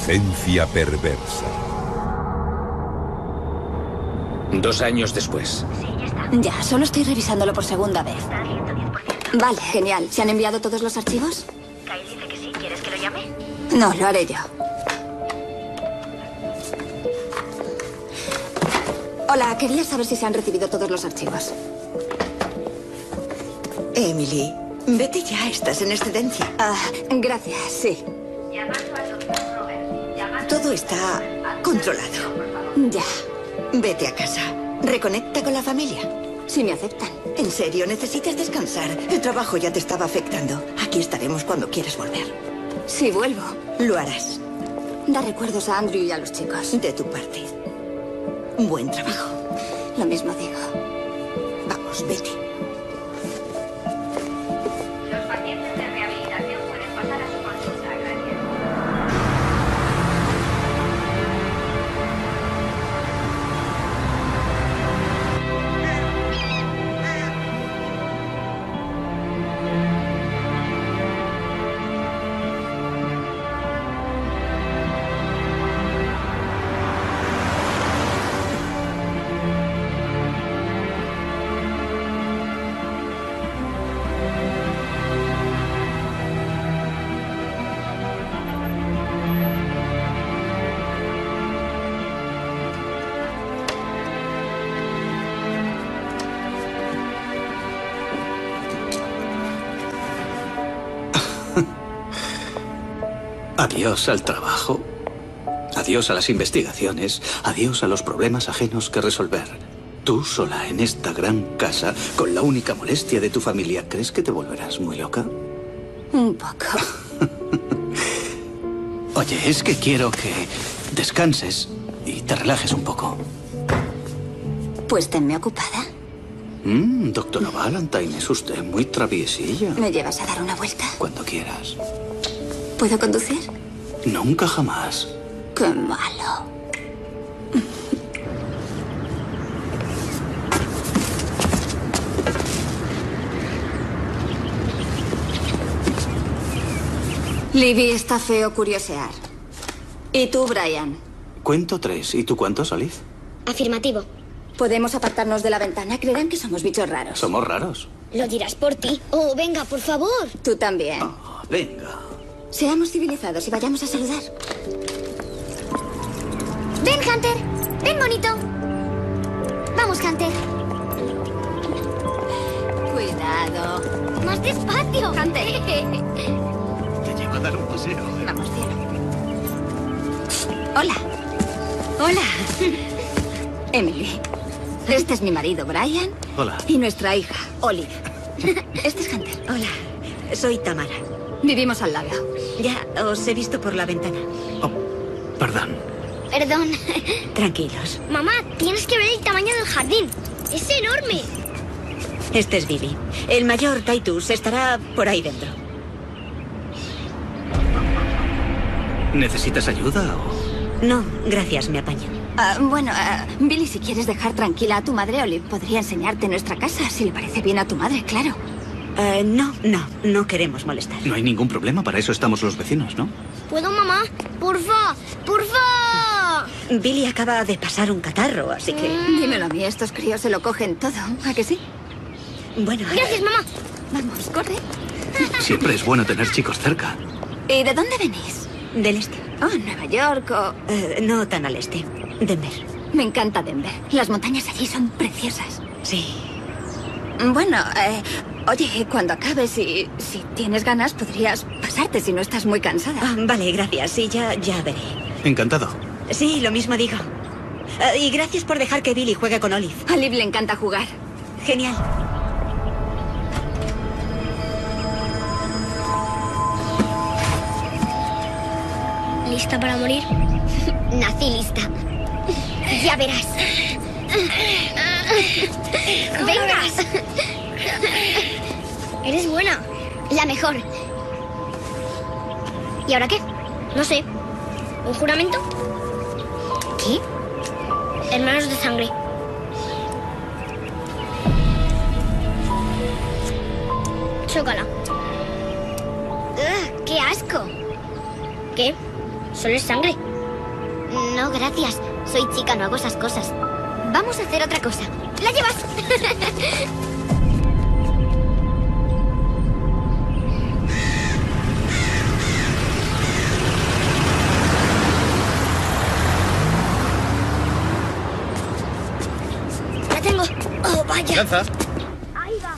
Inteligencia perversa. 2 años después. Sí, ya está. Ya, solo estoy revisándolo por segunda vez. Está al 110%. Vale, genial. ¿Se han enviado todos los archivos? Kyle dice que sí. ¿Quieres que lo llame? No, lo haré yo. Hola, quería saber si se han recibido todos los archivos. Emily, vete ya, estás en excedencia. Gracias, sí. Llamando al doctor Robert. Llamando. Todo está controlado. Ya, Vete a casa. Reconecta con la familia. si me aceptan. En serio, necesitas descansar. El trabajo ya te estaba afectando. Aquí estaremos cuando quieras volver. Si vuelvo, Lo harás, da recuerdos a Andrew y a los chicos. de tu parte. Buen trabajo. Lo mismo digo. Vamos, vete. Los pacientes de rehabilitación pueden pasar a su consulta. Gracias. Adiós al trabajo. Adiós a las investigaciones. Adiós a los problemas ajenos que resolver. Tú sola en esta gran casa, con la única molestia de tu familia. ¿Crees que te volverás muy loca? Un poco. Oye, es que quiero que descanses y te relajes un poco. Pues tenme ocupada. Doctora Valentine, es usted muy traviesilla. ¿Me llevas a dar una vuelta? Cuando quieras. ¿Puedo conducir? Nunca jamás. Qué malo. Libby, está feo curiosear. ¿Y tú, Brian? Cuento 3. ¿Y tú cuántos, Alice? Afirmativo. ¿Podemos apartarnos de la ventana? Creerán que somos bichos raros. Somos raros. Lo dirás por ti. Oh, venga, por favor. Tú también. Venga. Seamos civilizados y vayamos a saludar. Ven, Hunter. Ven, bonito. Vamos, Hunter. Cuidado. Más despacio. Hunter. Te llevo a dar un paseo. Vamos, cielo. Hola. Hola. Emily. Este es mi marido, Brian. Hola. Y nuestra hija, Olive. Este es Hunter. Hola, soy Tamara. Vivimos al lado. Ya os he visto por la ventana. Oh, perdón. Perdón. Tranquilos. Mamá, tienes que ver el tamaño del jardín. Es enorme. Este es Bibi. El mayor, Titus, estará por ahí dentro. ¿Necesitas ayuda o...? No, gracias, me apaño. Bueno, Billy, si quieres dejar tranquila a tu madre, Olive podría enseñarte nuestra casa, si le parece bien a tu madre, claro. No queremos molestar. No hay ningún problema, para eso estamos los vecinos, ¿no? ¿Puedo, mamá? Porfa, porfa. Billy acaba de pasar un catarro, así que... Dímelo a mí, estos críos se lo cogen todo, ¿a que sí? Bueno... Gracias, mamá. Vamos, corre. Siempre es bueno tener chicos cerca. ¿Y de dónde venís? Del este. Oh, Nueva York o... No tan al este. Denver. Me encanta Denver. Las montañas allí son preciosas. Sí. Bueno, oye, cuando acabes y si tienes ganas, podrías pasarte si no estás muy cansada. Vale, gracias. Sí, ya veré. Encantado. Sí, lo mismo digo. Y gracias por dejar que Billy juegue con Olive. A Liv le encanta jugar. Genial. ¿Lista para morir? Nací lista. Ya verás. ¡Vengas! Eres buena. La mejor. ¿Y ahora qué? No sé. ¿Un juramento? ¿Qué? Hermanos de sangre. Chócala. ¡Ugh! ¡Qué asco! ¿Qué? Solo es sangre. No, gracias. Soy chica, no hago esas cosas. Vamos a hacer otra cosa. ¡La llevas! La tengo. ¡Oh, vaya! Lanza. Ahí va.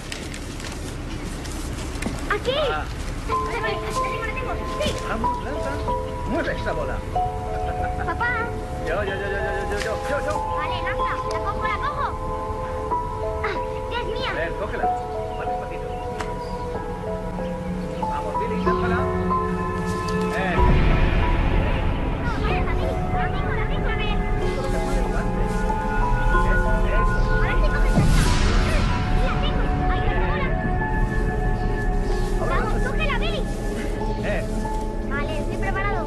¡Aquí! La tengo. ¡Sí! Vamos, lanza. Mueve esa bola. ¡Papá! Yo. Vale, lanza. La cojo. ¡Ah! ¡Ya es mía! Ven, cógela. Más despacito. Vamos, Billy, lánzala. No, vaya, la tengo, a ver. Todo lo que puede levante. Ahora sí coge esta. La tengo. Ahí está la bola. Vamos, cógela, Billy. Vale, estoy preparado.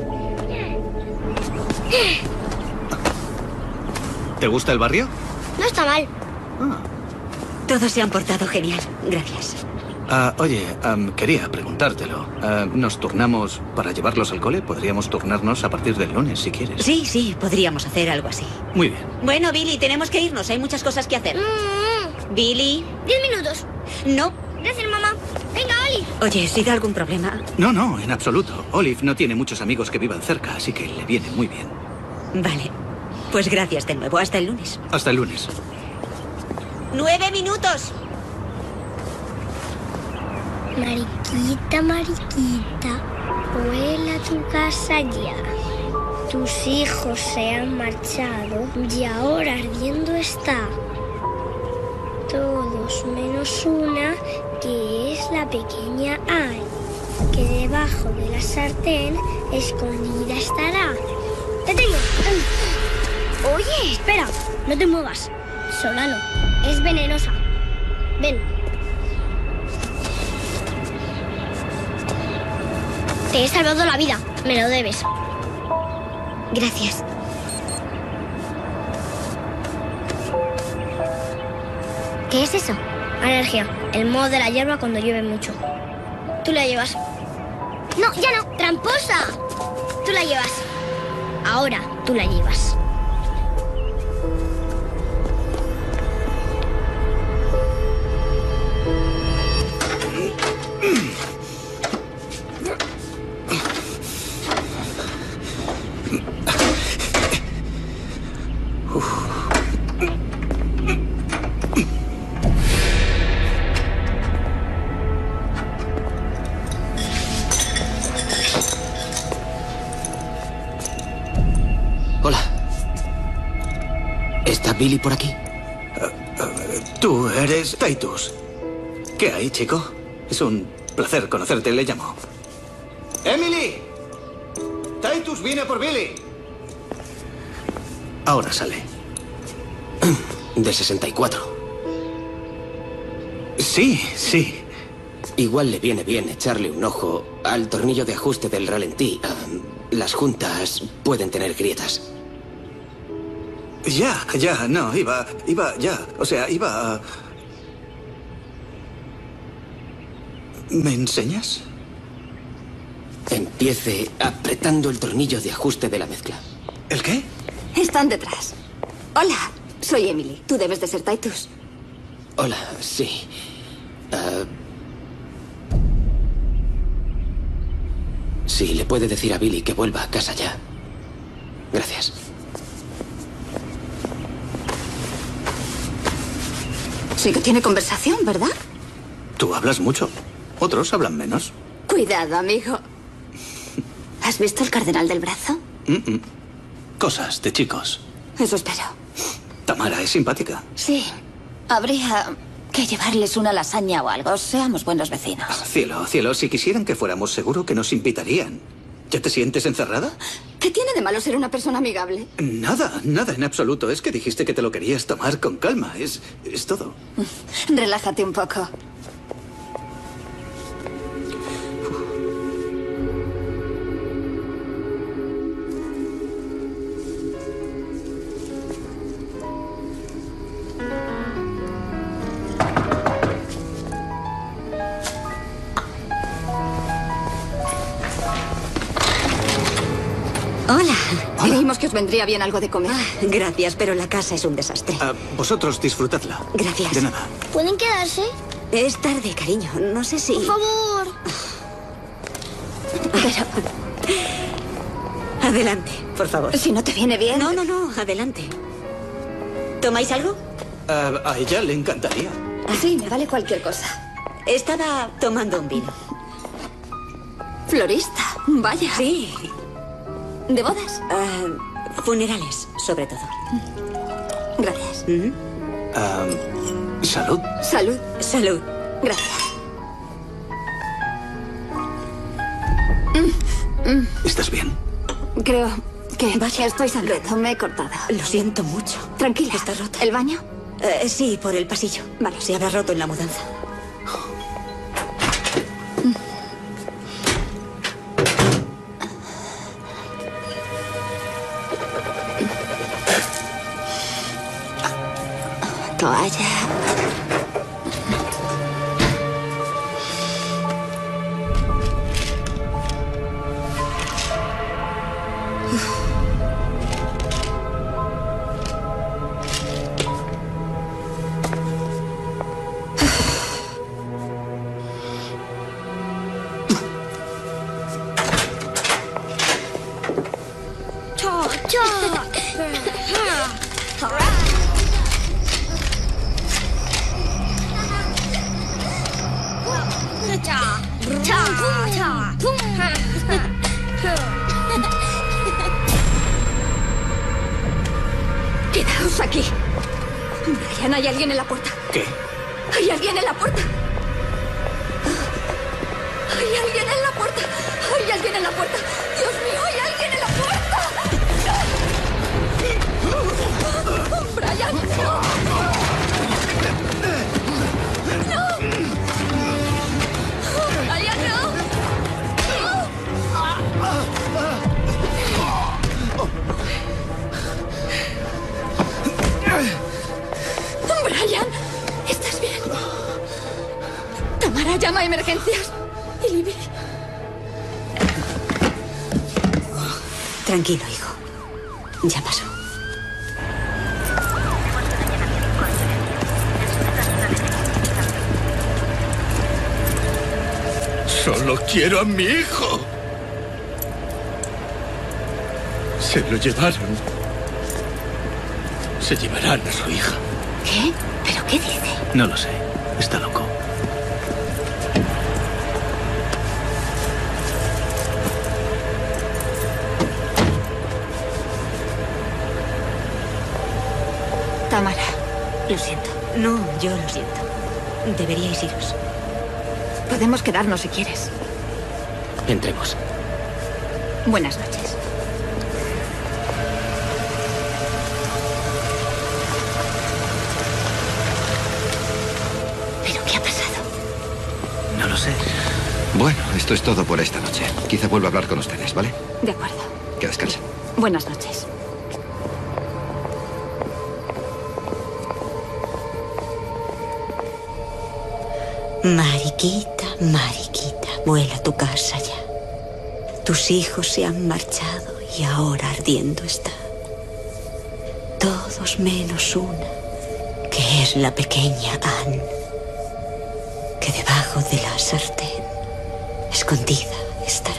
¿Te gusta el barrio? No está mal. Todos se han portado genial. Gracias. Oye, quería preguntártelo. ¿Nos turnamos para llevarlos al cole? Podríamos turnarnos a partir del lunes, si quieres. Sí, podríamos hacer algo así. Muy bien. Bueno, Billy, tenemos que irnos. Hay muchas cosas que hacer. Billy. 10 minutos. No. Gracias, mamá. Venga, Oli. Oye, ¿si da algún problema? No, en absoluto. Olive no tiene muchos amigos que vivan cerca, así que le viene muy bien. Vale. Pues gracias de nuevo. Hasta el lunes. Hasta el lunes. 9 minutos. Mariquita, vuela a tu casa ya. Tus hijos se han marchado y ahora ardiendo está. Todos menos una, que es la pequeña Anne, que debajo de la sartén escondida estará. ¡Te tengo! Oye, espera, no te muevas. Solano, es venenosa. Ven. Te he salvado la vida, me lo debes. Gracias. ¿Qué es eso? Alergia, el moho de la hierba cuando llueve mucho. Tú la llevas. No, ya no, tramposa. Tú la llevas. Ahora tú la llevas. Hola. ¿Está Billy por aquí? Tú eres Titus. ¿Qué hay, chico? Es un placer conocerte, le llamo. ¡Emily! ¡Titus viene por Billy! Ahora sale. De 64. Sí. Igual le viene bien echarle un ojo al tornillo de ajuste del ralentí. Las juntas pueden tener grietas. Ya, no, iba, o sea, iba a... ¿Me enseñas? Empiece apretando el tornillo de ajuste de la mezcla. ¿El qué? Están detrás. Hola, soy Emily. Tú debes de ser Titus. Hola, sí. Sí, le puede decir a Billy que vuelva a casa ya. Gracias. Sí que tiene conversación, ¿verdad? Tú hablas mucho. Otros hablan menos. Cuidado, amigo. ¿Has visto el cardenal del brazo? Cosas de chicos. Eso espero. Tamara es simpática. Sí. Habría que llevarles una lasaña o algo. Seamos buenos vecinos. Cielo, si quisieran que fuéramos, seguro que nos invitarían. ¿Ya te sientes encerrada? ¿Qué tiene de malo ser una persona amigable? Nada en absoluto. Es que dijiste que te lo querías tomar con calma. Es todo. Relájate un poco. Hola. Creímos que os vendría bien algo de comer. Gracias, pero la casa es un desastre. Vosotros disfrutadla. Gracias. De nada. ¿Pueden quedarse? Es tarde, cariño. No sé si... Por favor. Pero... Adelante, por favor. Si no te viene bien... No, adelante. ¿Tomáis algo? A ella le encantaría. Sí, me vale cualquier cosa. Estaba tomando un vino. Florista, vaya. Sí. ¿De bodas? Funerales, sobre todo. Gracias. Salud. Salud. Salud. Gracias. ¿Estás bien? Creo que... Vaya. Estoy sangrando, me he cortado. Lo siento mucho. Tranquila. Está rota. ¿El baño? Sí, por el pasillo. Vale. Se habrá roto en la mudanza. Toalla. Quedaos aquí. Brian, ¿hay alguien en la puerta? ¿Qué? ¿Hay alguien en la puerta? ¿Hay alguien en la puerta? ¿Hay alguien en la puerta? ¡Dios mío, hay alguien en la puerta! ¡Brian! ¡No! ¡No! ¡Brian, no! Brian, ¿estás bien? Tamara, llama a emergencias. Y Libby. Tranquilo, hijo. Ya pasó. Solo quiero a mi hijo. Se lo llevaron. Se llevarán a su hija. ¿Qué? ¿Pero qué dice? No lo sé. Está loco. Tamara, lo siento. No, yo lo siento. Deberíais iros. Podemos quedarnos si quieres. Entremos. Buenas noches. ¿Pero qué ha pasado? No lo sé. Bueno, esto es todo por esta noche. Quizá vuelva a hablar con ustedes, ¿vale? De acuerdo. Que descansen. Buenas noches. Mariquita, Mariquita, vuela a tu casa ya. Tus hijos se han marchado y ahora ardiendo está. Todos menos una, que es la pequeña Anne, que debajo de la sartén, escondida, estará.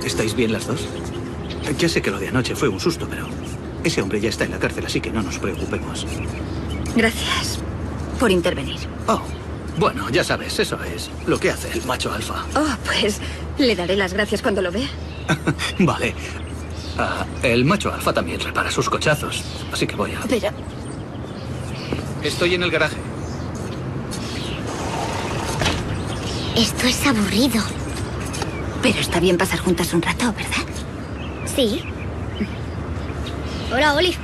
¿Estáis bien las dos? Ya sé que lo de anoche fue un susto, pero ese hombre ya está en la cárcel, así que no nos preocupemos. Gracias por intervenir. Oh, bueno, ya sabes, eso es lo que hace el macho alfa. Oh, pues le daré las gracias cuando lo vea. Vale. El macho alfa también repara sus cochazos, así que voy a... Pero... Estoy en el garaje. Esto es aburrido. Pero está bien pasar juntas un rato, ¿verdad? Sí. Hola, Olive.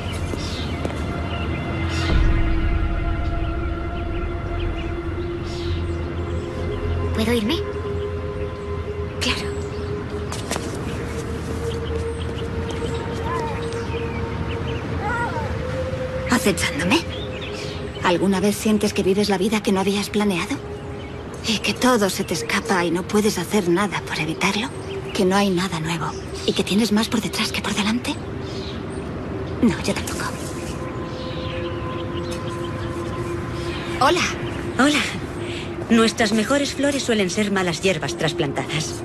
¿Puedo irme? Claro. ¿Acechándome? ¿Alguna vez sientes que vives la vida que no habías planeado? ¿Y que todo se te escapa y no puedes hacer nada por evitarlo? ¿Que no hay nada nuevo? ¿Y que tienes más por detrás que por delante? No, yo tampoco. Hola. Hola. Nuestras mejores flores suelen ser malas hierbas trasplantadas.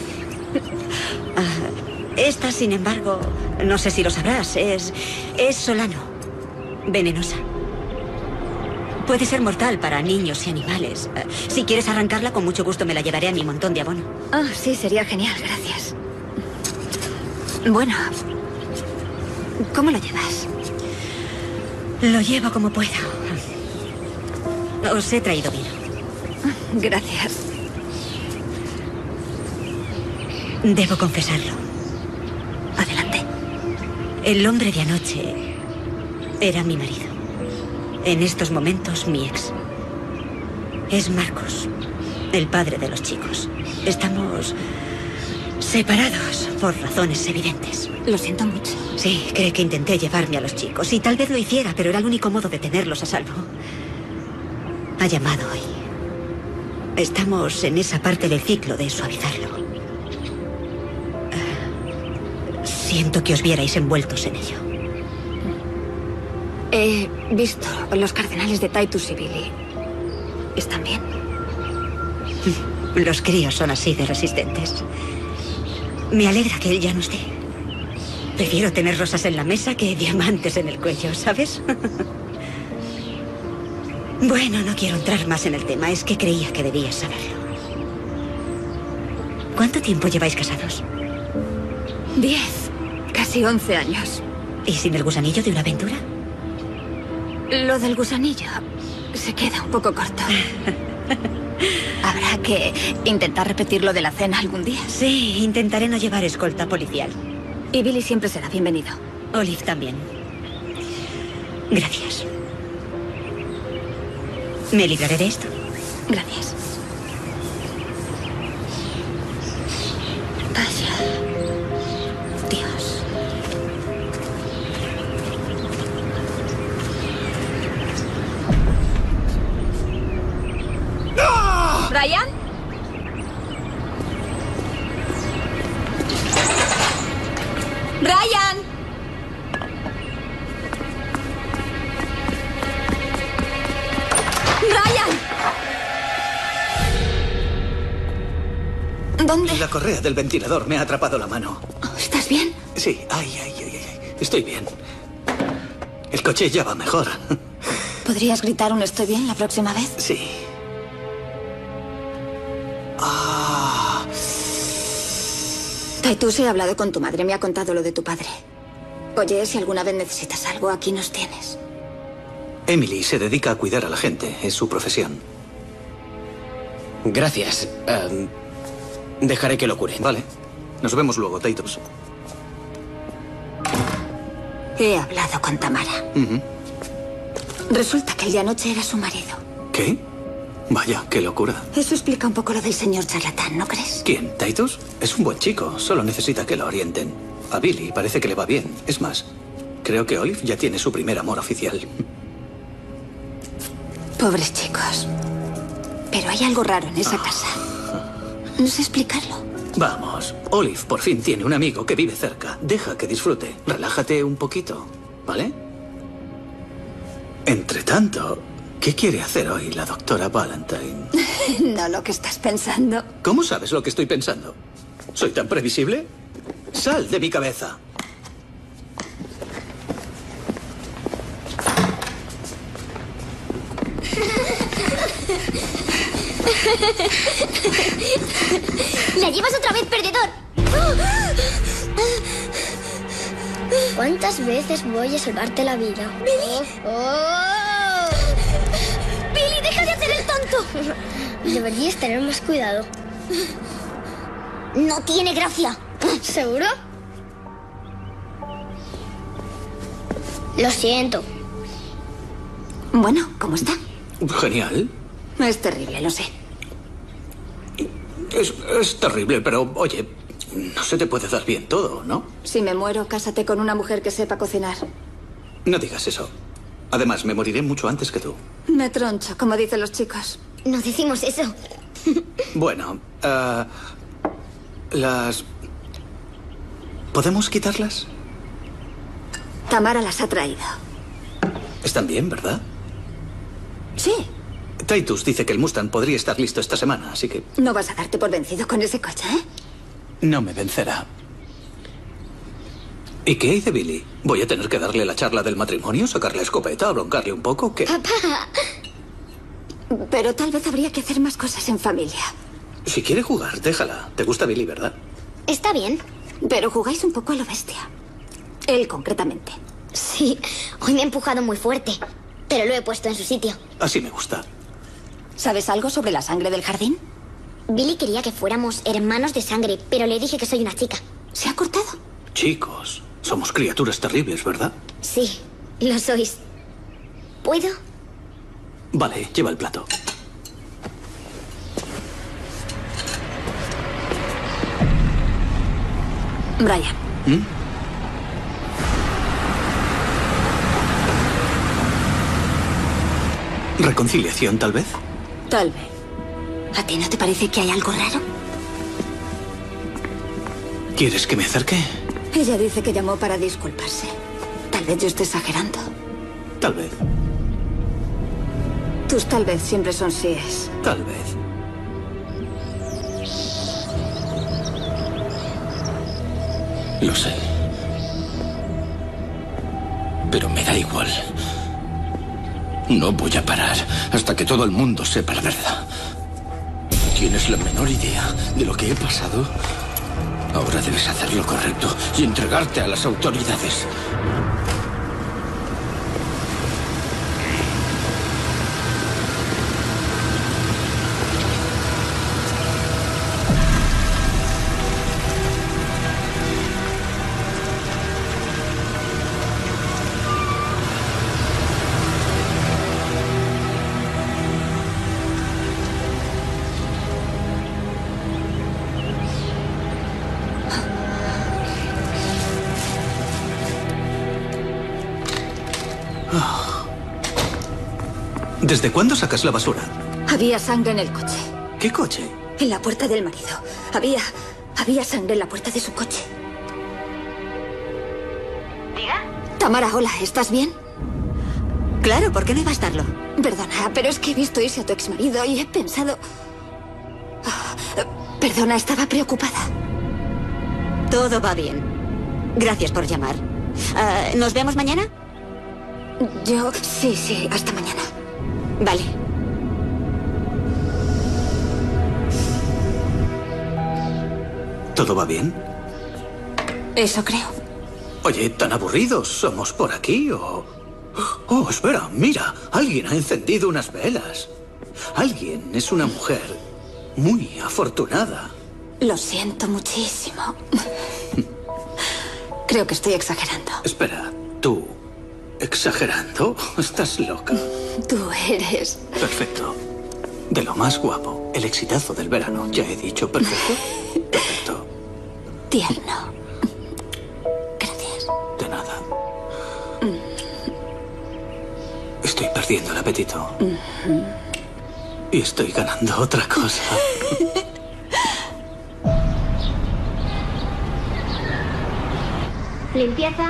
Esta, sin embargo, no sé si lo sabrás, es solano. Venenosa. Puede ser mortal para niños y animales. Si quieres arrancarla, con mucho gusto me la llevaré a mi montón de abono. Ah, sí, sería genial, gracias. Bueno, ¿cómo lo llevas? Lo llevo como puedo. Os he traído vino. Gracias. Debo confesarlo. Adelante. El hombre de anoche era mi marido. En estos momentos, mi ex. Es Marcos, el padre de los chicos. Estamos separados por razones evidentes. Lo siento mucho. Sí, cree que intenté llevarme a los chicos. Y tal vez lo hiciera, pero era el único modo de tenerlos a salvo. Ha llamado hoy. Estamos en esa parte del ciclo de suavizarlo. Siento que os vierais envueltos en ello. He visto los cardenales de Titus y Billy. ¿Están bien? Los críos son así de resistentes. Me alegra que él ya no esté. Prefiero tener rosas en la mesa que diamantes en el cuello, ¿sabes? Bueno, no quiero entrar más en el tema. Es que creía que debías saberlo. ¿Cuánto tiempo lleváis casados? 10, casi 11 años. ¿Y sin el gusanillo de una aventura? Lo del gusanillo se queda un poco corto. Habrá que intentar repetir lo de la cena algún día. Sí, intentaré no llevar escolta policial. Y Billy siempre será bienvenido. Olive también. Gracias. Me libraré de esto. Gracias. Vaya. Dios. ¡No! ¿Ryan? ¡Ryan! ¡Ryan! ¿Dónde? La correa del ventilador me ha atrapado la mano. ¿Estás bien? Sí, ay. Estoy bien. El coche ya va mejor. ¿Podrías gritar un estoy bien la próxima vez? Sí. Titus, he hablado con tu madre, me ha contado lo de tu padre. Oye, si alguna vez necesitas algo, aquí nos tienes. Emily se dedica a cuidar a la gente, es su profesión. Gracias. Dejaré que lo cure. Vale. Nos vemos luego, Titus. He hablado con Tamara. Resulta que el de anoche era su marido. ¿Qué? Vaya, qué locura. Eso explica un poco lo del señor charlatán, ¿no crees? ¿Quién? ¿Titus? Es un buen chico, solo necesita que lo orienten. A Billy parece que le va bien. Es más, creo que Olive ya tiene su primer amor oficial. Pobres chicos. Pero hay algo raro en esa casa. No sé explicarlo. Vamos, Olive por fin tiene un amigo que vive cerca. Deja que disfrute. Relájate un poquito, ¿vale? Entre tanto, ¿qué quiere hacer hoy la doctora Valentine? No lo que estás pensando. ¿Cómo sabes lo que estoy pensando? ¿Soy tan previsible? ¡Sal de mi cabeza! ¡La llevas otra vez, perdedor! ¿Cuántas veces voy a salvarte la vida? ¡Billy! ¡Oh! ¡Billy, deja de hacer el tonto! Deberías tener más cuidado. No tiene gracia. ¿Seguro? Lo siento. Bueno, ¿cómo está? Genial. Es terrible, lo sé. Es terrible, pero oye, no se te puede dar bien todo, ¿no? Si me muero, cásate con una mujer que sepa cocinar. No digas eso. Además, me moriré mucho antes que tú. Me troncho, como dicen los chicos. No decimos eso. Bueno, las... ¿podemos quitarlas? Tamara las ha traído. Están bien, ¿verdad? Sí. Titus dice que el Mustang podría estar listo esta semana, así que... No vas a darte por vencido con ese coche, ¿eh? No me vencerá. ¿Y qué hay de Billy? ¿Voy a tener que darle la charla del matrimonio, sacarle escopeta, broncarle un poco? ¿Qué? Papá. Pero tal vez habría que hacer más cosas en familia. Si quiere jugar, déjala. Te gusta Billy, ¿verdad? Está bien. Pero jugáis un poco a lo bestia. Él concretamente. Sí, hoy me ha empujado muy fuerte, pero lo he puesto en su sitio. Así me gusta. ¿Sabes algo sobre la sangre del jardín? Billy quería que fuéramos hermanos de sangre, pero le dije que soy una chica. ¿Se ha cortado? Chicos, somos criaturas terribles, ¿verdad? Sí, lo sois. ¿Puedo? Vale, lleva el plato. Brian. ¿Reconciliación, tal vez? Tal vez. ¿A ti no te parece que hay algo raro? ¿Quieres que me acerque? Ella dice que llamó para disculparse. Tal vez yo esté exagerando. Tal vez. Tus tal vez siempre son síes. Tal vez. Lo sé. Pero me da igual. No voy a parar hasta que todo el mundo sepa la verdad. ¿No tienes la menor idea de lo que he pasado? Ahora debes hacer lo correcto y entregarte a las autoridades. ¿Desde cuándo sacas la basura? Había sangre en el coche. ¿Qué coche? En la puerta del marido. Había sangre en la puerta de su coche. ¿Diga? Tamara, hola, ¿estás bien? Claro, ¿por qué no iba a estarlo? Perdona, pero es que he visto irse a tu exmarido y he pensado... Perdona, estaba preocupada. Todo va bien. Gracias por llamar. ¿Nos vemos mañana? Yo... Sí, hasta mañana. Vale. ¿Todo va bien? Eso creo. Oye, ¿tan aburridos somos por aquí o...? Oh, espera, mira. Alguien ha encendido unas velas. Alguien es una mujer muy afortunada. Lo siento muchísimo. Creo que estoy exagerando. Espera, ¿tú exagerando? ¿Estás loca? Tú eres... Perfecto. De lo más guapo. El exitazo del verano. Ya he dicho perfecto. Perfecto. Tierno. Gracias. De nada. Estoy perdiendo el apetito. Y estoy ganando otra cosa. Limpieza.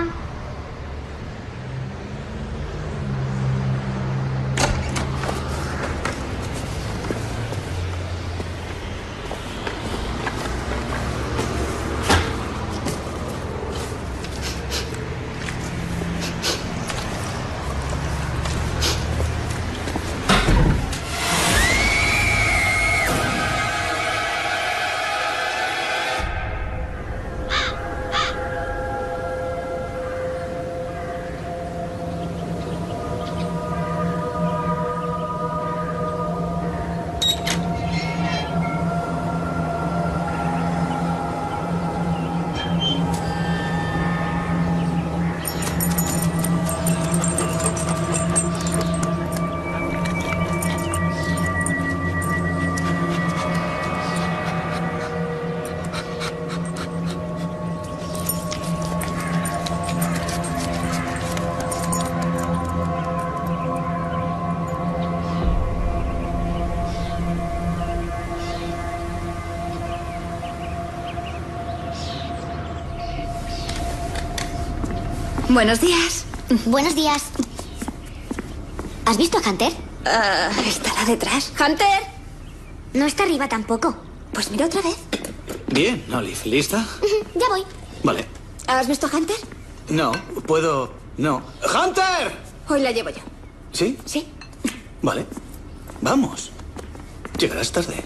Buenos días. Buenos días. ¿Has visto a Hunter? Estará detrás. ¡Hunter! No está arriba tampoco. Pues mira otra vez. Bien, Olive, ¿lista? Ya voy. Vale. ¿Has visto a Hunter? No, puedo... No. ¡Hunter! Hoy la llevo yo. ¿Sí? Sí. Vale. Vamos. Llegarás tarde.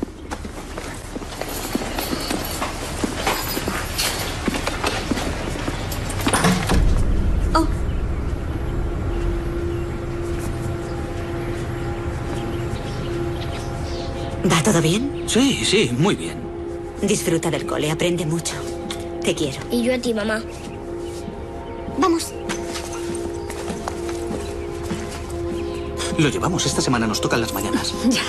Oh. ¿Va todo bien? Sí, sí, muy bien. Disfruta del cole, aprende mucho. Te quiero. Y yo a ti, mamá. Vamos. Lo llevamos. Esta semana nos tocan las mañanas. Ya.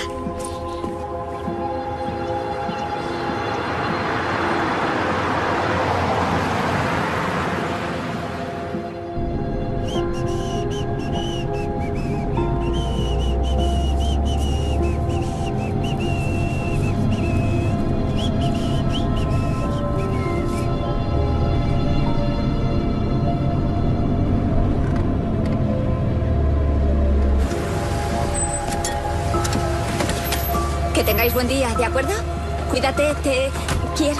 Que tengáis buen día, ¿de acuerdo? Cuídate, te quiero.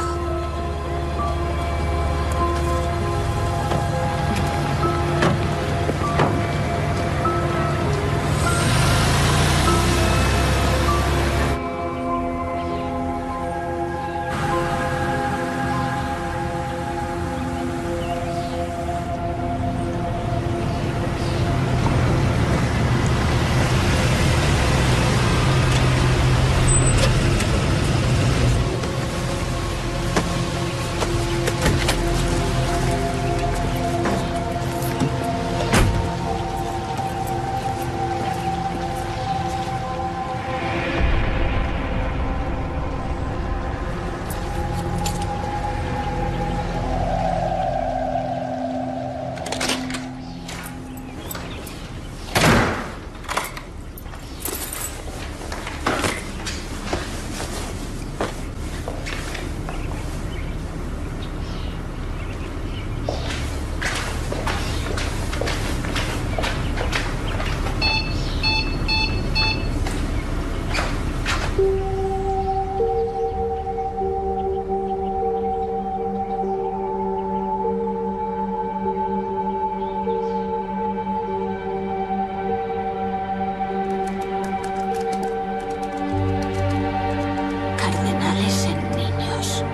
Cardenales en niños.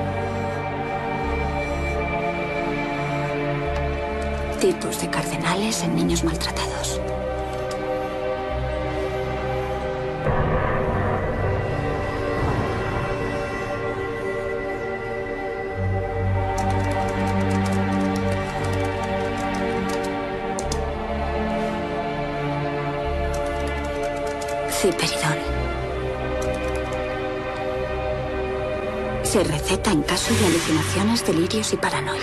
Tipos de cardenales en niños maltratados. Ciperidón. Se receta en casos de alucinaciones, delirios y paranoia.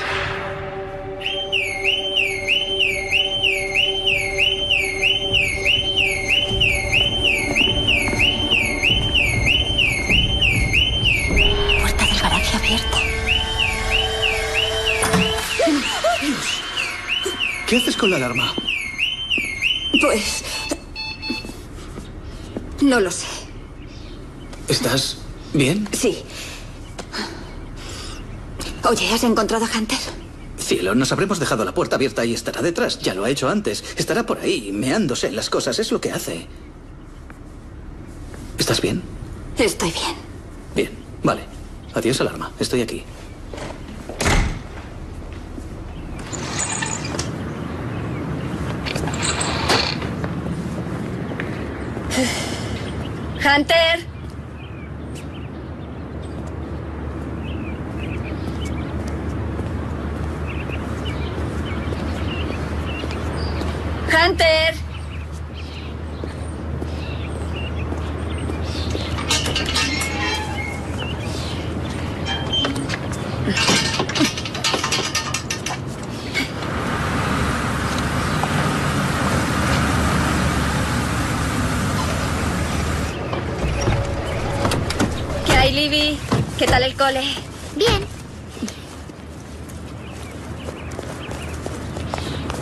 Puerta del garaje abierta. Dios. ¿Qué haces con la alarma? Pues... no lo sé. ¿Estás bien? Sí. Oye, ¿has encontrado a Hunter? Cielo, nos habremos dejado la puerta abierta y estará detrás. Ya lo ha hecho antes. Estará por ahí, meándose en las cosas. Es lo que hace. ¿Estás bien? Estoy bien. Bien, vale. Adiós, alarma. Estoy aquí. ¡Hunter! ¡Hunter! ¿Qué hay, Libby? ¿Qué tal el cole? Bien.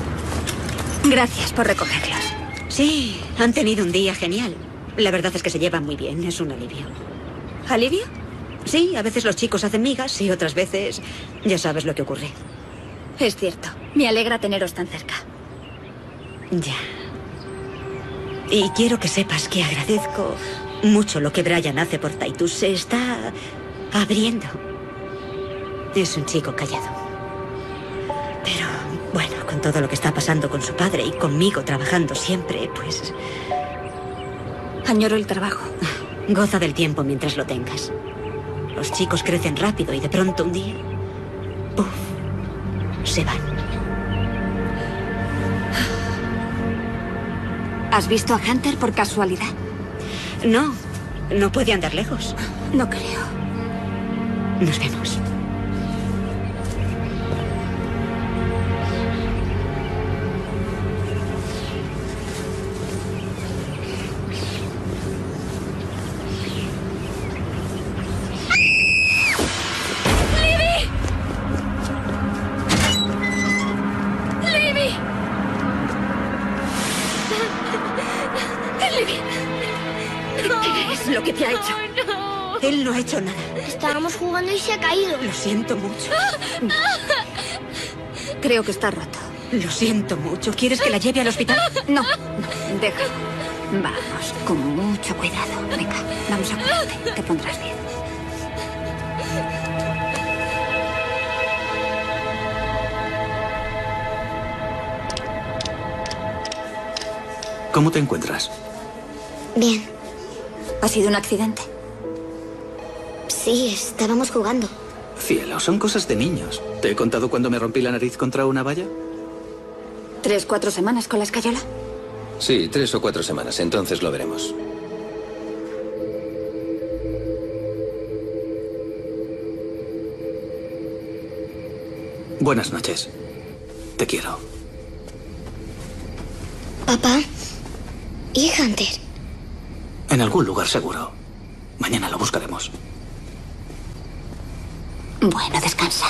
Gracias por recogerlos. Sí, han tenido un día genial. La verdad es que se llevan muy bien, es un alivio. ¿Alivio? Sí, a veces los chicos hacen migas y otras veces ya sabes lo que ocurre. Es cierto. Me alegra teneros tan cerca. Ya. Y quiero que sepas que agradezco mucho lo que Brian hace por Titus. Se está abriendo. Es un chico callado. Pero, bueno, con todo lo que está pasando con su padre y conmigo trabajando siempre, pues... Añoro el trabajo. Goza del tiempo mientras lo tengas. Los chicos crecen rápido y de pronto un día... ¡puf! Se van. ¿Has visto a Hunter por casualidad? No, no puede andar lejos. No creo. Nos vemos. Él no ha hecho nada. Estábamos jugando y se ha caído. Lo siento mucho. Creo que está roto. Lo siento mucho. ¿Quieres que la lleve al hospital? No, déjalo. Vamos, con mucho cuidado. Venga, vamos a curarte. Te pondrás bien. ¿Cómo te encuentras? Bien. ¿Ha sido un accidente? Sí, estábamos jugando. Cielo, son cosas de niños. ¿Te he contado cuando me rompí la nariz contra una valla? 3, 4 semanas con la escayola. Sí, 3 o 4 semanas. Entonces lo veremos. Buenas noches. Te quiero. Papá. ¿Y Hunter? En algún lugar seguro. Mañana lo buscaremos. Bueno, descansa.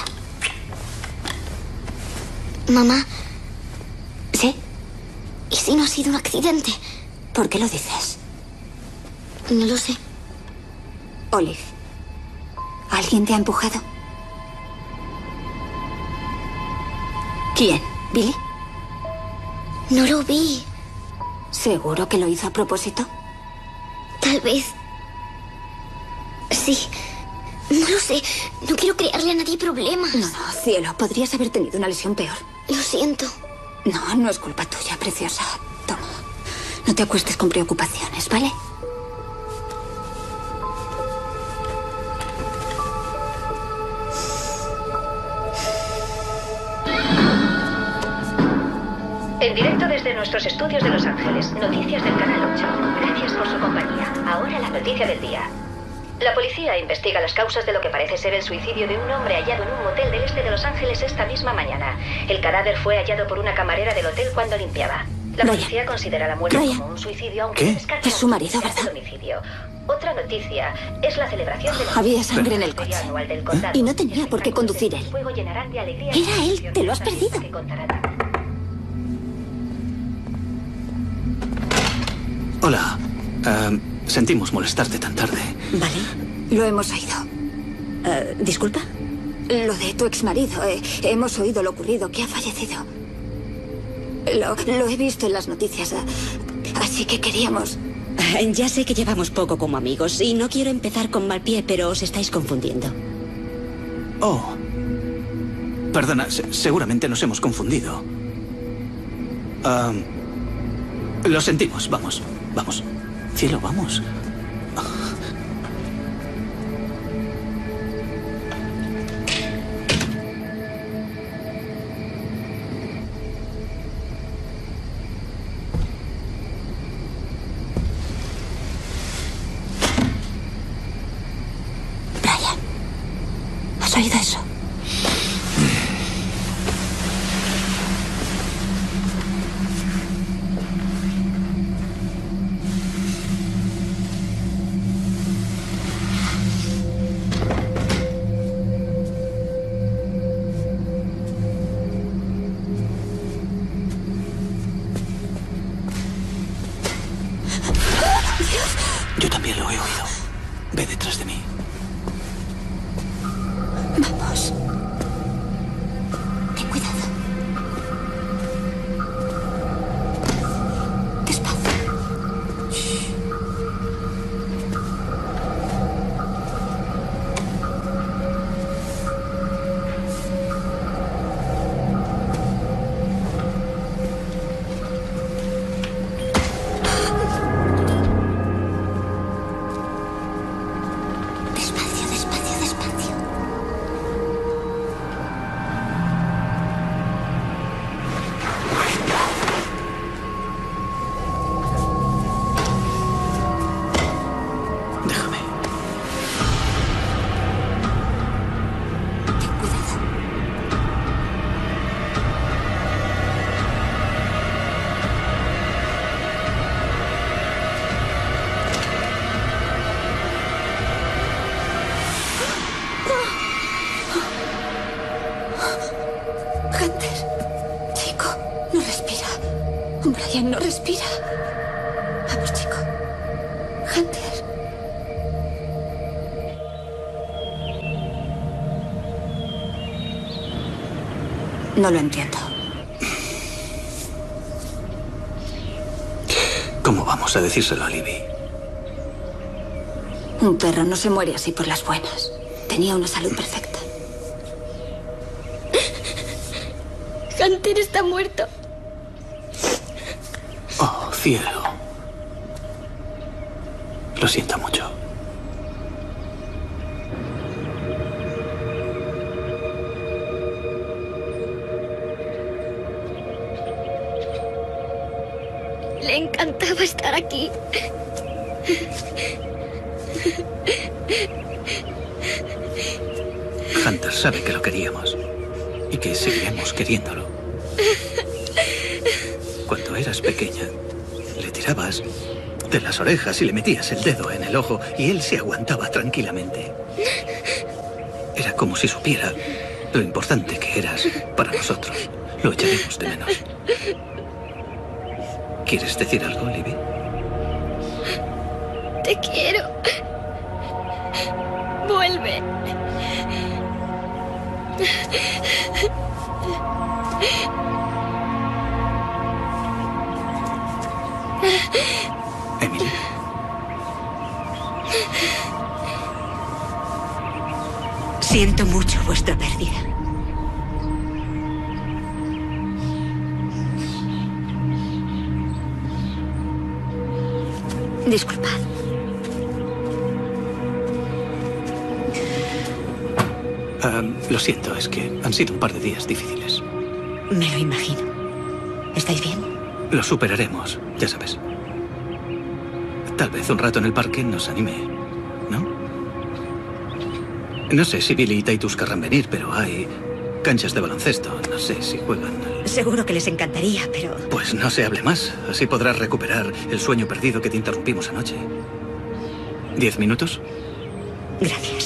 Mamá, ¿Sí? ¿y si no ha sido un accidente? ¿Por qué lo dices? No lo sé. Olive, ¿alguien te ha empujado? ¿Quién? ¿Billy? No lo vi. ¿Seguro que lo hizo a propósito? Tal vez. Sí. No lo sé. No quiero crearle a nadie problemas. No, cielo, podrías haber tenido una lesión peor. Lo siento. No, no es culpa tuya, preciosa. Toma. No te acuestes con preocupaciones, ¿vale? En directo desde nuestros estudios de Los Ángeles, noticias del Canal 8. Gracias por su compañía. Ahora la noticia del día. La policía investiga las causas de lo que parece ser el suicidio de un hombre hallado en un motel del este de Los Ángeles esta misma mañana. El cadáver fue hallado por una camarera del hotel cuando limpiaba. La policía considera la muerte como un suicidio, aunque ¿Qué? descarta Es su marido, la posibilidad de homicidio. Otra noticia es la celebración de la Había sangre en el coche. anual del condado. Y no tenía por qué conducir él. Fuego llenarán de alegría Era él, te lo has perdido. que contarán. Hola. Sentimos molestarte tan tarde. Vale. Lo hemos oído. ¿Disculpa? Lo de tu exmarido. Hemos oído lo ocurrido, que ha fallecido. Lo he visto en las noticias. Así que queríamos... Ya sé que llevamos poco como amigos y no quiero empezar con mal pie, pero os estáis confundiendo. Oh. Perdona, seguramente nos hemos confundido. Lo sentimos, vamos. Vamos. Cielo, vamos. Brian, ¿has oído eso? Brian no respira. Vamos, chico. Hunter. No lo entiendo. ¿Cómo vamos a decírselo a Libby? Un perro no se muere así por las buenas. Tenía una salud perfecta. Hunter está muerto. Oh, cielo. Lo siento mucho. Le encantaba estar aquí. Hunter sabe que lo queríamos y que seguiremos queriéndolo. Cuando eras pequeña, le tirabas de las orejas y le metías el dedo en el ojo y él se aguantaba tranquilamente. Era como si supiera lo importante que eras para nosotros. Lo echaremos de menos. ¿Quieres decir algo, Libby? Te quiero. Vuelve. Emily. Siento mucho vuestra pérdida. Disculpad. Lo siento, es que han sido un par de días difíciles. Me lo imagino. ¿Estáis bien? Lo superaremos, ya sabes. Tal vez un rato en el parque nos anime, ¿no? No sé si Billy y Titus querrán venir, pero hay canchas de baloncesto. No sé si juegan. Seguro que les encantaría, pero... Pues no se hable más. Así podrás recuperar el sueño perdido que te interrumpimos anoche. ¿10 minutos? Gracias.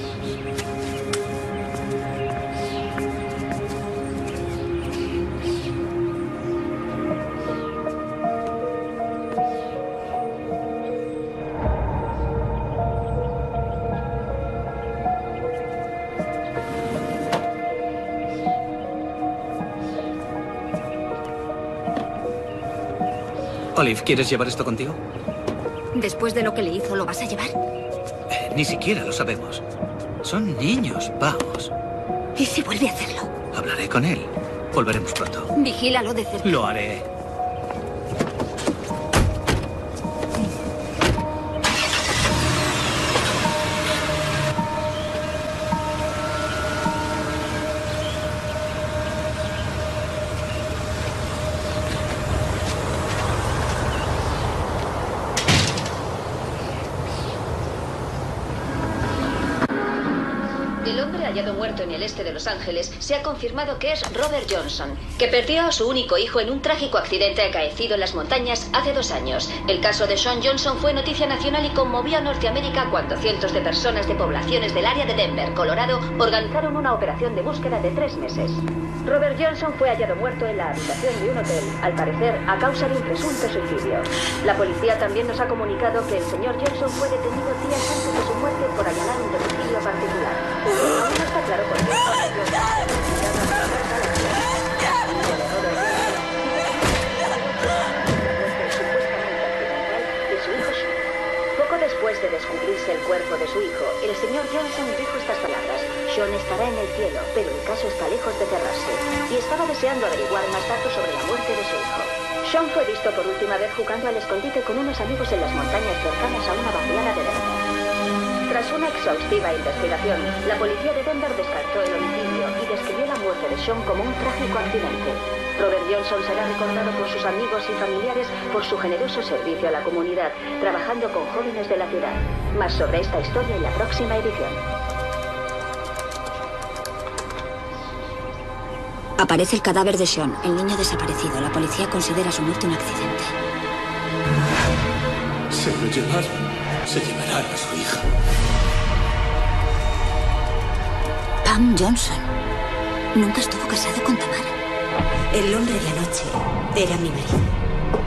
Olive, ¿quieres llevar esto contigo? Después de lo que le hizo, ¿lo vas a llevar? Ni siquiera lo sabemos. Son niños, vamos. ¿Y si vuelve a hacerlo? Hablaré con él. Volveremos pronto. Vigílalo de cerca. Lo haré. Hallado muerto en el este de Los Ángeles, se ha confirmado que es Robert Johnson, que perdió a su único hijo en un trágico accidente acaecido en las montañas hace 2 años. El caso de Sean Johnson fue noticia nacional y conmovió a Norteamérica cuando cientos de personas de poblaciones del área de Denver, Colorado, organizaron una operación de búsqueda de 3 meses. Robert Johnson fue hallado muerto en la habitación de un hotel, al parecer a causa de un presunto suicidio. La policía también nos ha comunicado que el señor Johnson fue detenido días antes de su muerte por allanar un domicilio particular. Aún no está claro por qué. Poco después de descubrirse el cuerpo de su hijo, el señor Johnson dijo estas palabras: Sean estará en el cielo, pero el caso está lejos de cerrarse. Y estaba deseando averiguar más datos sobre la muerte de su hijo. Sean fue visto por última vez jugando al escondite con unos amigos en las montañas cercanas a una vaciada de Denver. Tras una exhaustiva investigación, la policía de Denver descartó el homicidio y describió la muerte de Sean como un trágico accidente. Robert Johnson será recordado por sus amigos y familiares por su generoso servicio a la comunidad, trabajando con jóvenes de la ciudad. Más sobre esta historia en la próxima edición. Aparece el cadáver de Sean, el niño desaparecido. La policía considera su muerte un accidente. Se lo llevaron. Se llevarán a su hija. Pam Johnson. Nunca estuvo casado con Tamara. El hombre de anoche era mi marido.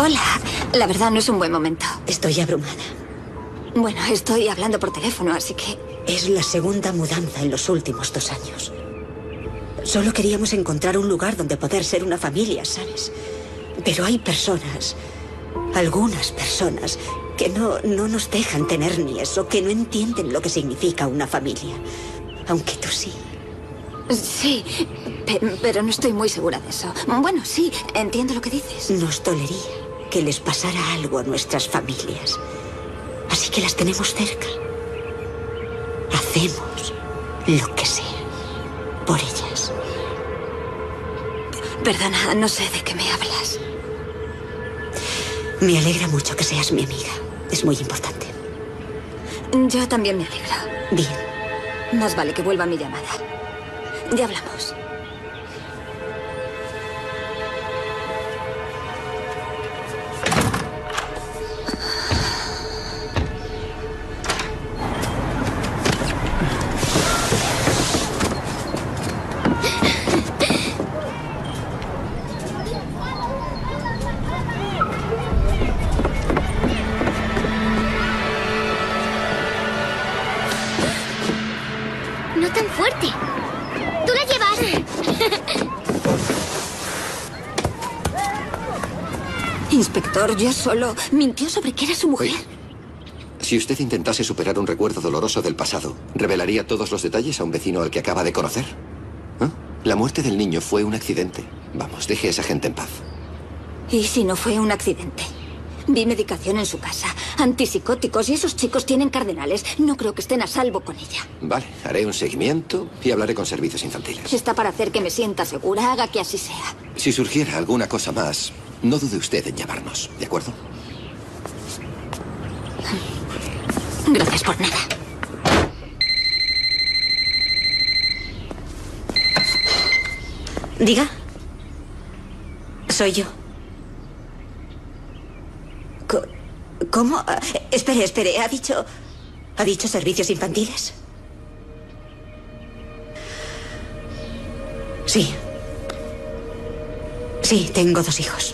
Hola. La verdad no es un buen momento. Estoy abrumada. Bueno, estoy hablando por teléfono, así que... Es la segunda mudanza en los últimos 2 años. Solo queríamos encontrar un lugar donde poder ser una familia, ¿sabes? Pero hay personas, algunas personas, que no nos dejan tener ni eso, que no entienden lo que significa una familia. Aunque tú sí. Sí, pero no estoy muy segura de eso. Bueno, sí, entiendo lo que dices. Nos dolería que les pasara algo a nuestras familias. Así que las tenemos cerca. Hacemos lo que sea por ellas. Perdona, no sé de qué me hablas. Me alegra mucho que seas mi amiga. Es muy importante. Yo también me alegro. Bien. Más vale que vuelva mi llamada. Ya hablamos. No tan fuerte. ¡Tú la llevas! Inspector, yo solo mintió sobre que era su mujer. Oye, si usted intentase superar un recuerdo doloroso del pasado, ¿revelaría todos los detalles a un vecino al que acaba de conocer? ¿Ah? La muerte del niño fue un accidente. Vamos, deje a esa gente en paz. ¿Y si no fue un accidente? Vi medicación en su casa, antipsicóticos, y esos chicos tienen cardenales. No creo que estén a salvo con ella. Vale, haré un seguimiento y hablaré con servicios infantiles. Está para hacer que me sienta segura. Haga que así sea. Si surgiera alguna cosa más, no dude usted en llamarnos, ¿de acuerdo? Gracias por nada. Diga. Soy yo. ¿Cómo? Espere. ¿Ha dicho servicios infantiles? Sí. Sí, tengo 2 hijos.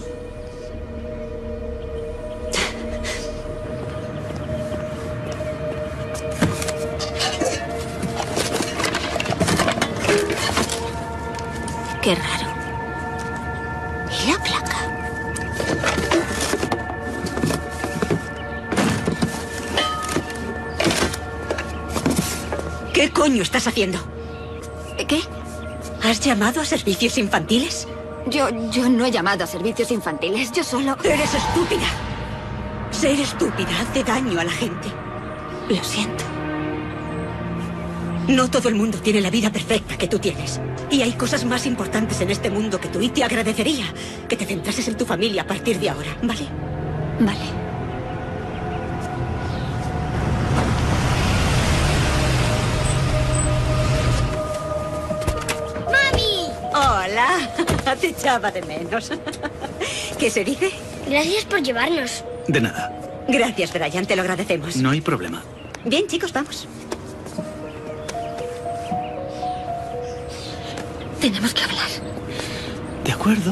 Qué raro. ¿Y la placa? ¿Qué coño estás haciendo? ¿Qué? ¿Has llamado a servicios infantiles? Yo no he llamado a servicios infantiles. Yo solo... Eres estúpida. Ser estúpida hace daño a la gente. Lo siento. No todo el mundo tiene la vida perfecta que tú tienes. Y hay cosas más importantes en este mundo que tú. Y te agradecería que te centrases en tu familia a partir de ahora, ¿vale? Vale. Hola, te echaba de menos. ¿Qué se dice? Gracias por llevarnos. De nada. Gracias, Brian, te lo agradecemos. No hay problema. Bien, chicos, vamos. Tenemos que hablar. De acuerdo.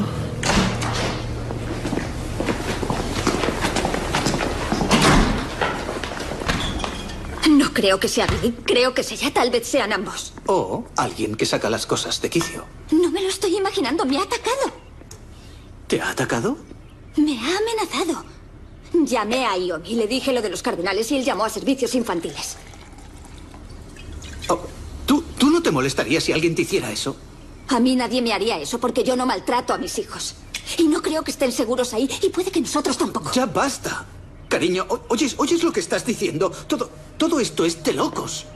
No creo que sea Billy. Creo que sea ella. Tal vez sean ambos. O alguien que saca las cosas de quicio. No me lo estoy imaginando. Me ha atacado. ¿Te ha atacado? Me ha amenazado. Llamé a Iomi y le dije lo de los cardenales y él llamó a servicios infantiles. Oh, ¿tú no te molestarías si alguien te hiciera eso? A mí nadie me haría eso porque yo no maltrato a mis hijos. Y no creo que estén seguros ahí y puede que nosotros tampoco. Ya basta. Cariño, ¿oyes lo que estás diciendo? Todo esto es de locos.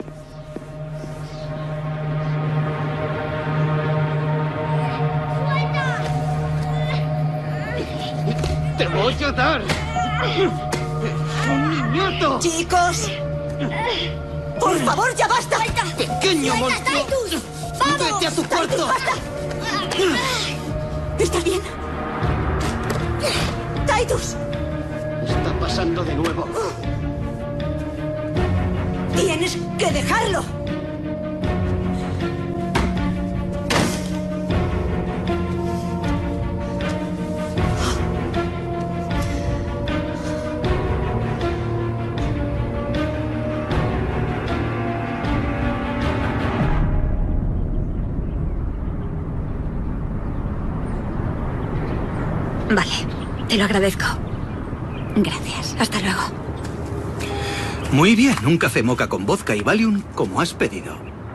¡Te voy a dar! ¡Un niñato! Chicos, por favor, ya basta. ¡Pequeño monstruo! ¡Vete a tu cuarto! ¿Estás bien? Titus. Está pasando de nuevo. Tienes que dejarlo. Vale, te lo agradezco. Gracias, hasta luego. Muy bien, un café moca con vodka y Valium como has pedido.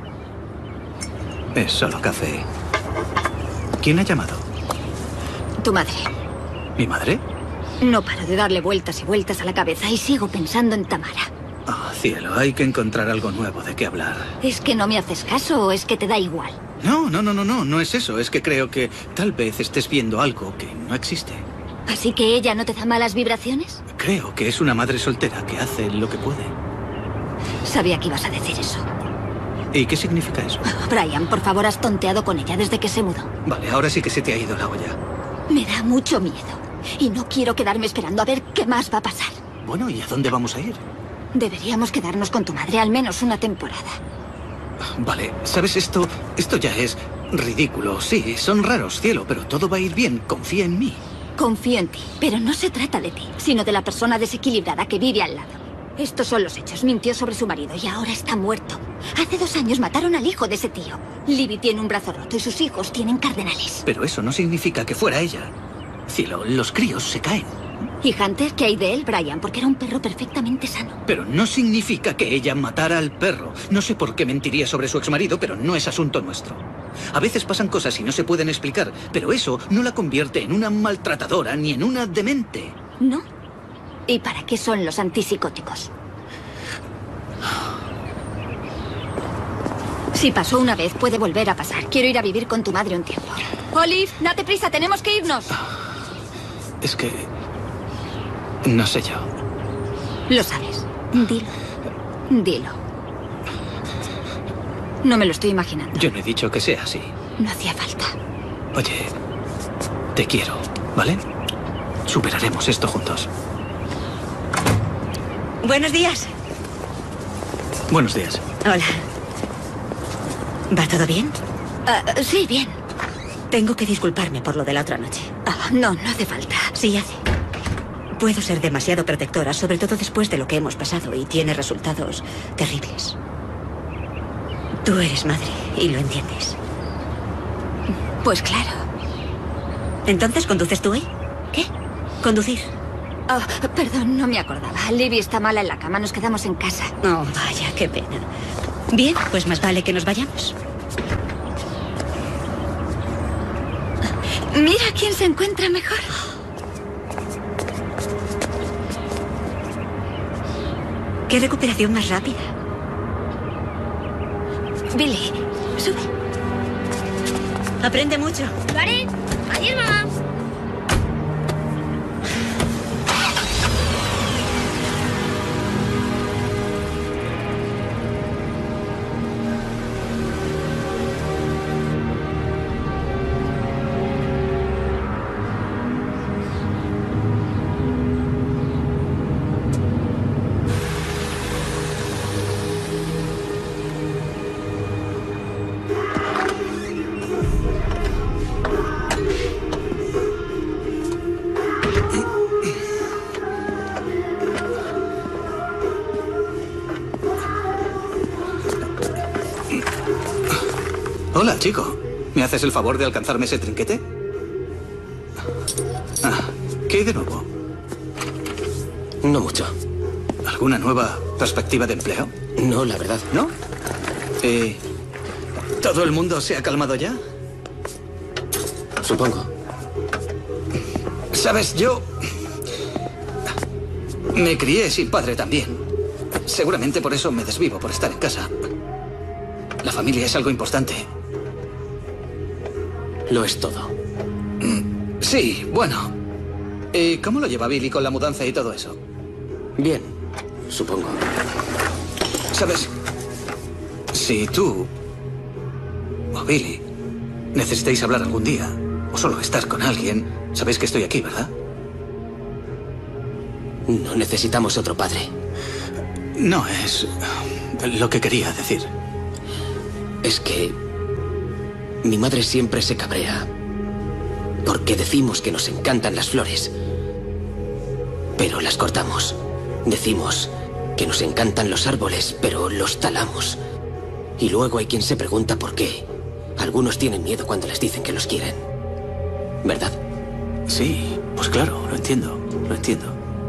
Es solo café. ¿Quién ha llamado? Tu madre. ¿Mi madre? No paro de darle vueltas y vueltas a la cabeza y sigo pensando en Tamara. Oh, cielo, hay que encontrar algo nuevo de qué hablar. ¿Es que no me haces caso o es que te da igual? No es eso. Es que creo que tal vez estés viendo algo que no existe. ¿Así que ella no te da malas vibraciones? Creo que es una madre soltera que hace lo que puede. Sabía que ibas a decir eso. ¿Y qué significa eso? Oh, Brian, por favor, has tonteado con ella desde que se mudó. Vale, ahora sí que se te ha ido la olla. Me da mucho miedo. Y no quiero quedarme esperando a ver qué más va a pasar. Bueno, ¿y a dónde vamos a ir? Deberíamos quedarnos con tu madre al menos una temporada. Vale, ¿sabes esto? Esto ya es ridículo. Sí, son raros, cielo, pero todo va a ir bien. Confía en mí. Confío en ti, pero no se trata de ti, sino de la persona desequilibrada que vive al lado. Estos son los hechos. Mintió sobre su marido y ahora está muerto. Hace 2 años mataron al hijo de ese tío. Libby tiene un brazo roto y sus hijos tienen cardenales. Pero eso no significa que fuera ella. Cielo, los críos se caen. ¿Y Hunter? ¿Qué hay de él, Brian? Porque era un perro perfectamente sano. Pero no significa que ella matara al perro. No sé por qué mentiría sobre su exmarido, pero no es asunto nuestro. A veces pasan cosas y no se pueden explicar, pero eso no la convierte en una maltratadora ni en una demente. ¿No? ¿Y para qué son los antipsicóticos? Si pasó una vez, puede volver a pasar. Quiero ir a vivir con tu madre un tiempo. Olive, date prisa, tenemos que irnos. Es que... no sé yo. Lo sabes. Dilo. Dilo. No me lo estoy imaginando. Yo no he dicho que sea así. No hacía falta. Oye, te quiero, ¿vale? Superaremos esto juntos. Buenos días. Buenos días. Hola. ¿Va todo bien? Sí, bien. Tengo que disculparme por lo de la otra noche. No hace falta. Sí hace. Puedo ser demasiado protectora, sobre todo después de lo que hemos pasado, y tiene resultados terribles. Tú eres madre y lo entiendes. Pues claro. ¿Entonces conduces tú hoy? ¿Qué? Conducir. Perdón, no me acordaba. Libby está mala en la cama, nos quedamos en casa. Oh, vaya, qué pena. Bien, pues más vale que nos vayamos. Mira quién se encuentra mejor. Qué recuperación más rápida. Billy, sube. Aprende mucho. Lo haré. Adiós, mamá. Hola, chico. ¿Me haces el favor de alcanzarme ese trinquete? ¿Qué hay de nuevo? No mucho. ¿Alguna nueva perspectiva de empleo? No, la verdad. ¿No? ¿Todo el mundo se ha calmado ya? Supongo. Sabes, yo... me crié sin padre también. Seguramente por eso me desvivo por estar en casa. La familia es algo importante. Lo es todo. Sí, bueno. ¿Y cómo lo lleva Billy con la mudanza y todo eso? Bien, supongo. ¿Sabes? Si tú o Billy necesitáis hablar algún día o solo estar con alguien, sabéis que estoy aquí, ¿verdad? No necesitamos otro padre. No es lo que quería decir. Es que mi madre siempre se cabrea porque decimos que nos encantan las flores, pero las cortamos. Decimos que nos encantan los árboles, pero los talamos. Y luego hay quien se pregunta por qué. Algunos tienen miedo cuando les dicen que los quieren. ¿Verdad? Sí, pues claro, lo entiendo, lo entiendo.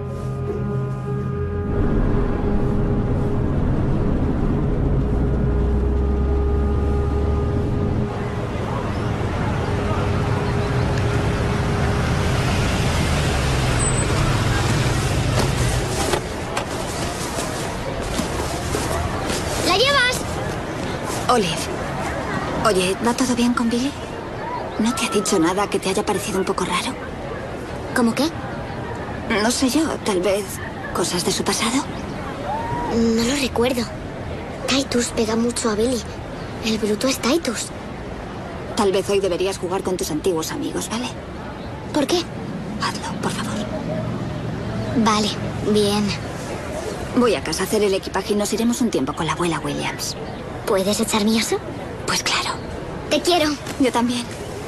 ¿La llevas? Olive. Oye, ¿va todo bien con Billy? ¿No te ha dicho nada que te haya parecido un poco raro? ¿Cómo qué? No sé yo, tal vez cosas de su pasado. No lo recuerdo. Titus pega mucho a Billy. El bruto es Titus. Tal vez hoy deberías jugar con tus antiguos amigos, ¿vale? ¿Por qué? Hazlo, por favor. Vale, bien. Voy a casa a hacer el equipaje y nos iremos un tiempo con la abuela Williams. ¿Puedes echarme eso? Pues claro. Te quiero. Yo también.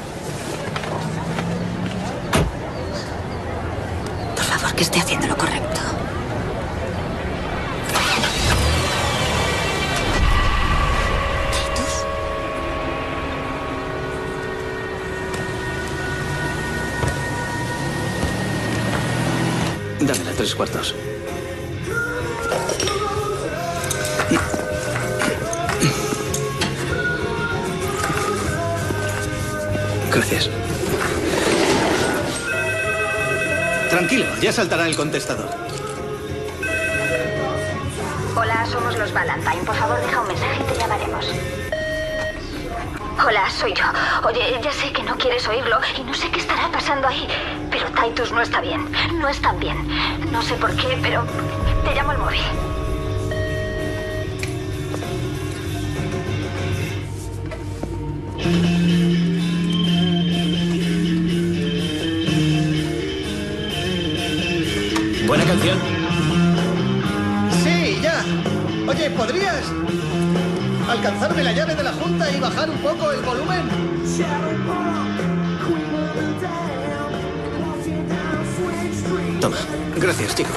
Por favor, que esté haciendo lo correcto. ¿Titus? Dámela 3/4. Gracias. Tranquilo, ya saltará el contestador. Hola, somos los Valentine. Por favor, deja un mensaje y te llamaremos. Hola, soy yo. Oye, ya sé que no quieres oírlo y no sé qué estará pasando ahí, pero Titus no está bien. No están bien. No sé por qué, pero te llamo al móvil. Buena canción. Sí, ya. Oye, ¿podrías alcanzarme la llave de la junta y bajar un poco el volumen? Toma. Gracias, chico.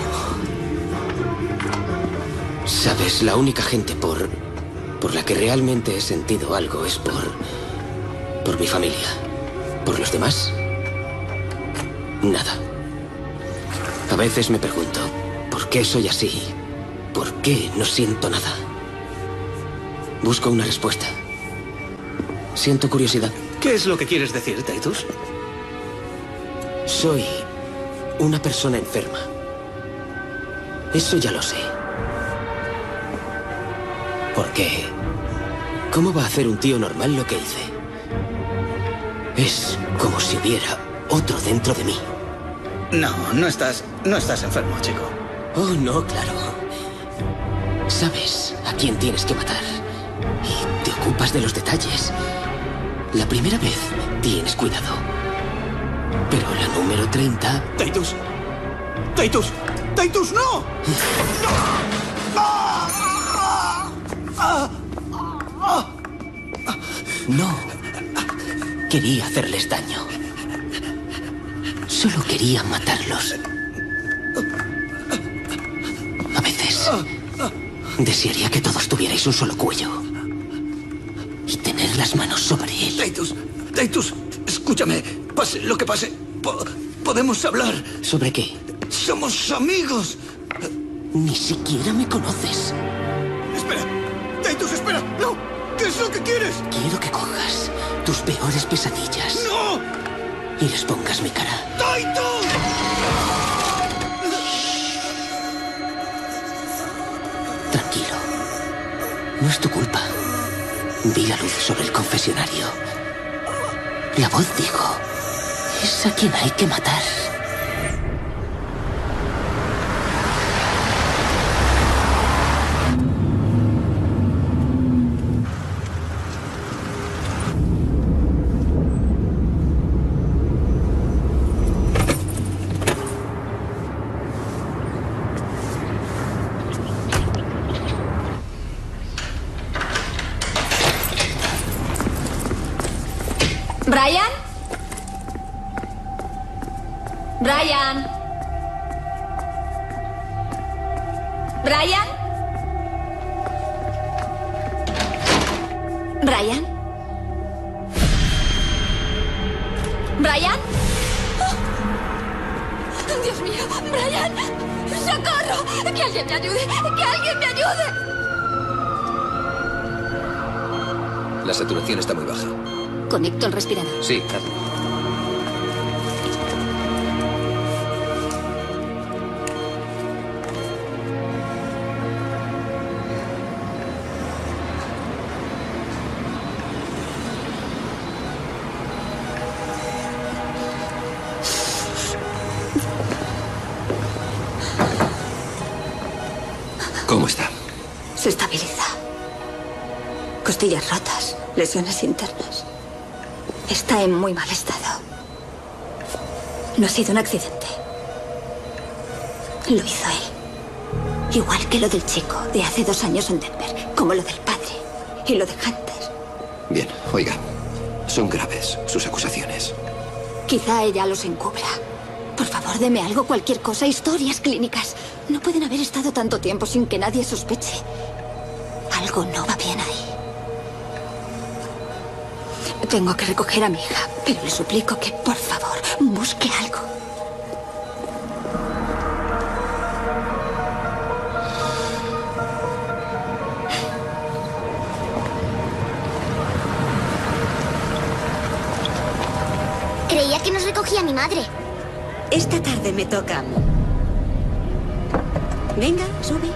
Sabes, la única gente por la que realmente he sentido algo es por mi familia. Por los demás, nada. A veces me pregunto, ¿por qué soy así? ¿Por qué no siento nada? Busco una respuesta. Siento curiosidad. ¿Qué es lo que quieres decir, Titus? Soy una persona enferma. Eso ya lo sé. ¿Por qué? ¿Cómo va a hacer un tío normal lo que hice? Es como si hubiera otro dentro de mí. No estás enfermo, chico. Oh, no, claro. Sabes a quién tienes que matar. Y te ocupas de los detalles. La primera vez tienes cuidado. Pero la número 30... ¡Titus! ¡Titus! ¡Titus, no! No. Quería hacerles daño. Solo quería matarlos. A veces desearía que todos tuvierais un solo cuello y tener las manos sobre él. Titus, escúchame. Pase lo que pase, podemos hablar. ¿Sobre qué? Somos amigos. Ni siquiera me conoces. Espera. Titus, espera. No. ¿Qué es lo que quieres? Quiero que cojas tus peores pesadillas. ¡No! Y les pongas mi cara. ¡Titus! Tranquilo. No es tu culpa. Vi la luz sobre el confesionario. La voz dijo, es a quien hay que matar. ¿Brian? ¿Brian? ¿Brian? ¿Brian? ¿Brian? Dios mío! ¡Brian! ¡Socorro! ¡Que alguien me ayude! ¡Que alguien me ayude! La saturación está muy baja. Conecto el respirador. Sí, hazlo. ¿Cómo está? Se estabiliza. Costillas rotas, lesiones internas. Está en muy mal estado. No ha sido un accidente. Lo hizo él. Igual que lo del chico de hace 2 años en Denver, como lo del padre y lo de Hunter. Bien, oiga. Son graves sus acusaciones. Quizá ella los encubra. Por favor, deme algo, cualquier cosa, historias clínicas. No pueden haber estado tanto tiempo sin que nadie sospeche. Algo no va bien ahí. Tengo que recoger a mi hija, pero le suplico que, por favor, busque algo. Creía que nos recogía mi madre. Esta tarde me toca a mí. Venga, sube.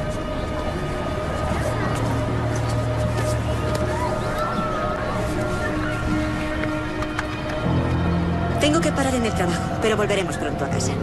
Tengo que parar en el trabajo, pero volveremos pronto a casa.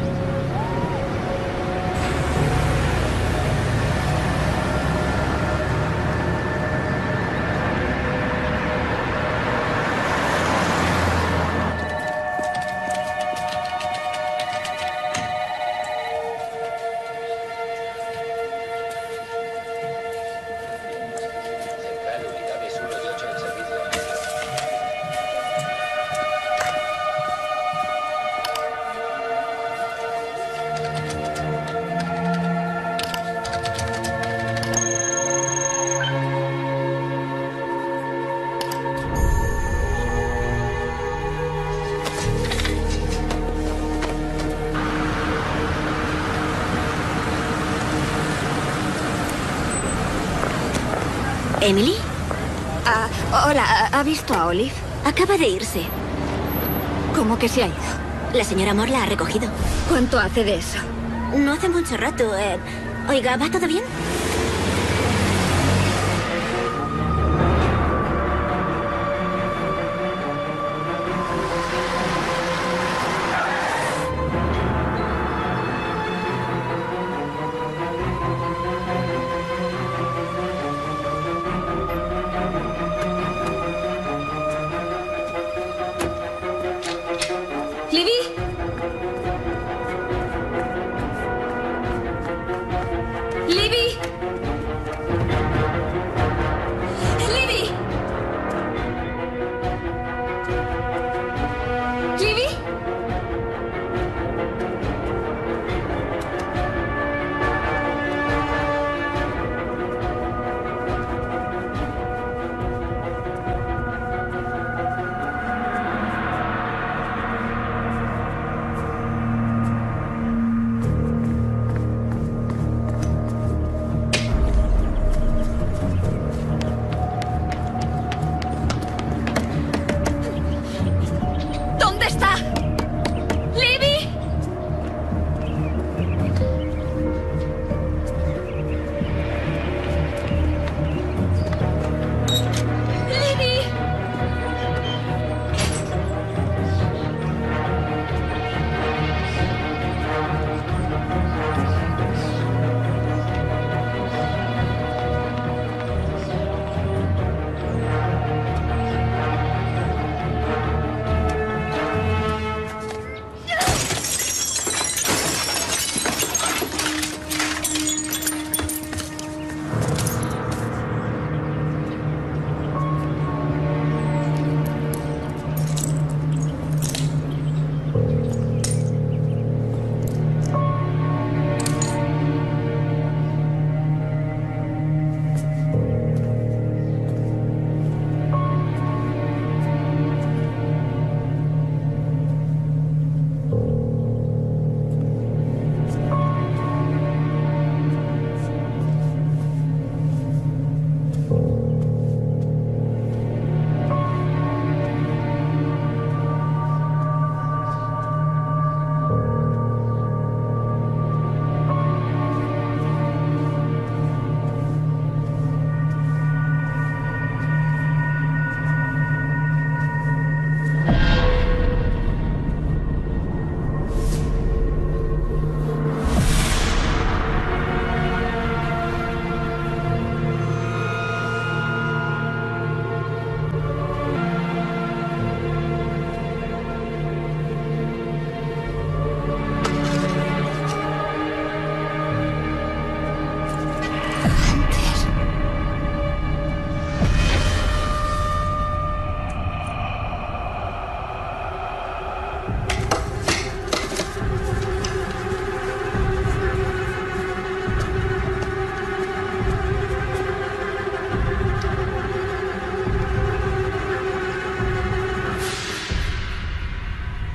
¿Emily? Hola, ¿ha visto a Olive? Acaba de irse. ¿Cómo que se ha ido? La señora Moore la ha recogido. ¿Cuánto hace de eso? No hace mucho rato. Oiga, ¿va todo bien?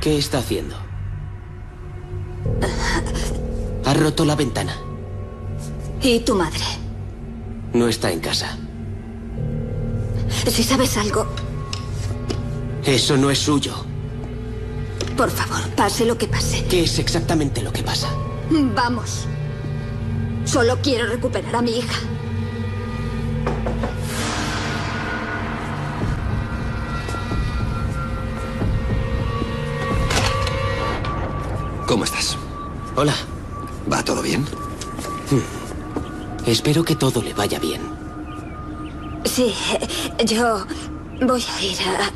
¿Qué está haciendo? Ha roto la ventana. ¿Y tu madre? No está en casa. Si sabes algo, Eso no es suyo. por favor, pase lo que pase. ¿Qué es exactamente lo que pasa? Vamos. Solo quiero recuperar a mi hija. ¿Cómo estás? Hola. ¿Va todo bien? Espero que todo le vaya bien. Sí, yo voy a ir a...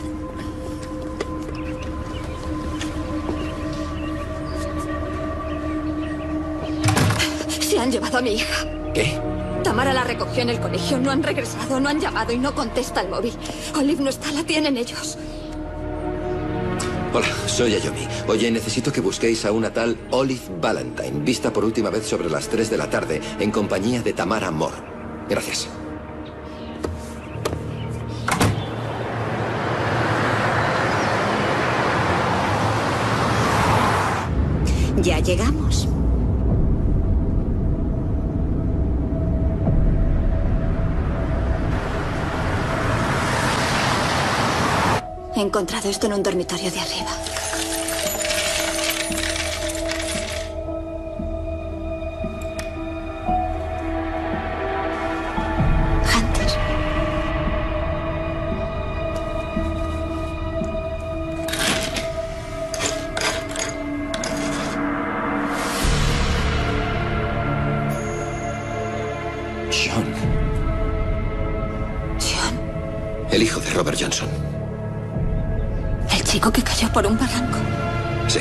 Se han llevado a mi hija. ¿Qué? Tamara la recogió en el colegio. No han regresado, no han llamado y no contesta el móvil. Olive no está, la tienen ellos. Hola, soy Ayomi. Oye, necesito que busquéis a una tal Olive Valentine, vista por última vez sobre las 3 de la tarde, en compañía de Tamara Moore. Gracias. Ya llegamos. He encontrado esto en un dormitorio de arriba. Hunter. Sean. Sean. El hijo de Robert Johnson. El chico que cayó por un barranco. Sí.